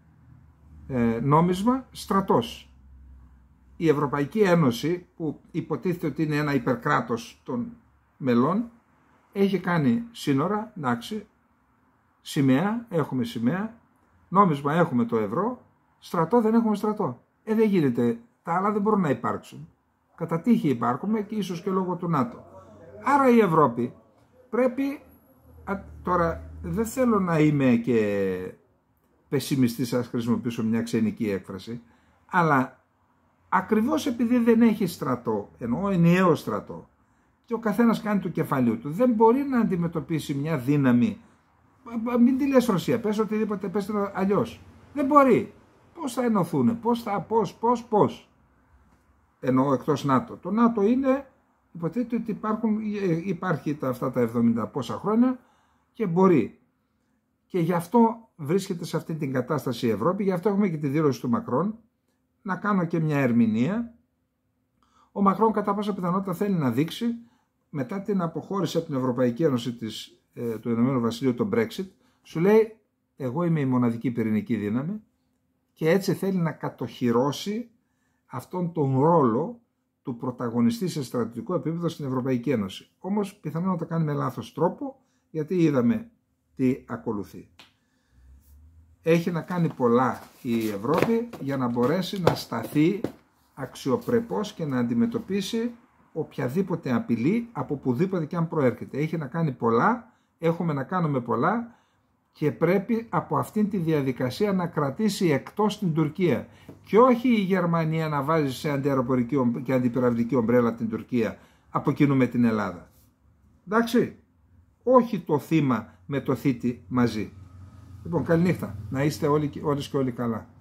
ε, νόμισμα, στρατός. Η Ευρωπαϊκή Ένωση, που υποτίθεται ότι είναι ένα υπερκράτος των μελών, έχει κάνει σύνορα, εντάξει, σημαία, έχουμε σημαία, νόμισμα έχουμε το ευρώ, στρατό δεν έχουμε στρατό. Ε, δεν γίνεται, τα άλλα δεν μπορούν να υπάρξουν. Κατά τύχη υπάρχουμε και ίσως και λόγω του ΝΑΤΟ. Άρα η Ευρώπη πρέπει, α, τώρα δεν θέλω να είμαι και πεσημιστής, ας χρησιμοποιήσω μια ξενική έκφραση, αλλά ακριβώς επειδή δεν έχει στρατό, εννοώ ενιαίο στρατό, και ο καθένας κάνει του κεφαλιού του, δεν μπορεί να αντιμετωπίσει μια δύναμη. Μην τη λες Ρωσία, πες οτιδήποτε, πες το αλλιώς. Δεν μπορεί. Πώς θα ενωθούν, πώς θα, πώς, πώς, πώς. Εννοώ εκτός ΝΑΤΟ. Το ΝΑΤΟ είναι, υποτίθεται ότι υπάρχουν, υπάρχει τα, αυτά τα εβδομήντα πόσα χρόνια και μπορεί. Και γι' αυτό βρίσκεται σε αυτή την κατάσταση η Ευρώπη, γι' αυτό έχουμε και τη δήλωση του Μακρόν. Να κάνω και μια ερμηνεία. Ο Μακρόν κατά πάσα πιθανότητα θέλει να δείξει, μετά την αποχώρηση από την Ευρωπαϊκή Ένωση της, ε, του Ηνωμένου Βασιλείου, το Brexit, σου λέει εγώ είμαι η μοναδική πυρηνική δύναμη και έτσι θέλει να κατοχυρώσει αυτόν τον ρόλο του πρωταγωνιστή σε στρατιωτικό επίπεδο στην Ευρωπαϊκή Ένωση. Όμως πιθανόν να το κάνει με λάθος τρόπο, γιατί είδαμε τι ακολουθεί. Έχει να κάνει πολλά η Ευρώπη για να μπορέσει να σταθεί αξιοπρεπώς και να αντιμετωπίσει οποιαδήποτε απειλή από πουδήποτε και αν προέρχεται. Έχει να κάνει πολλά, έχουμε να κάνουμε πολλά και πρέπει από αυτήν τη διαδικασία να κρατήσει εκτός την Τουρκία. Και όχι η Γερμανία να βάζει σε αντιαεροπορική και αντιπυραυλική ομπρέλα την Τουρκία από κοινού με την Ελλάδα. Εντάξει, όχι το θύμα με το θήτη μαζί. Λοιπόν, καληνύχτα. Να είστε όλοι, όλες και όλοι καλά.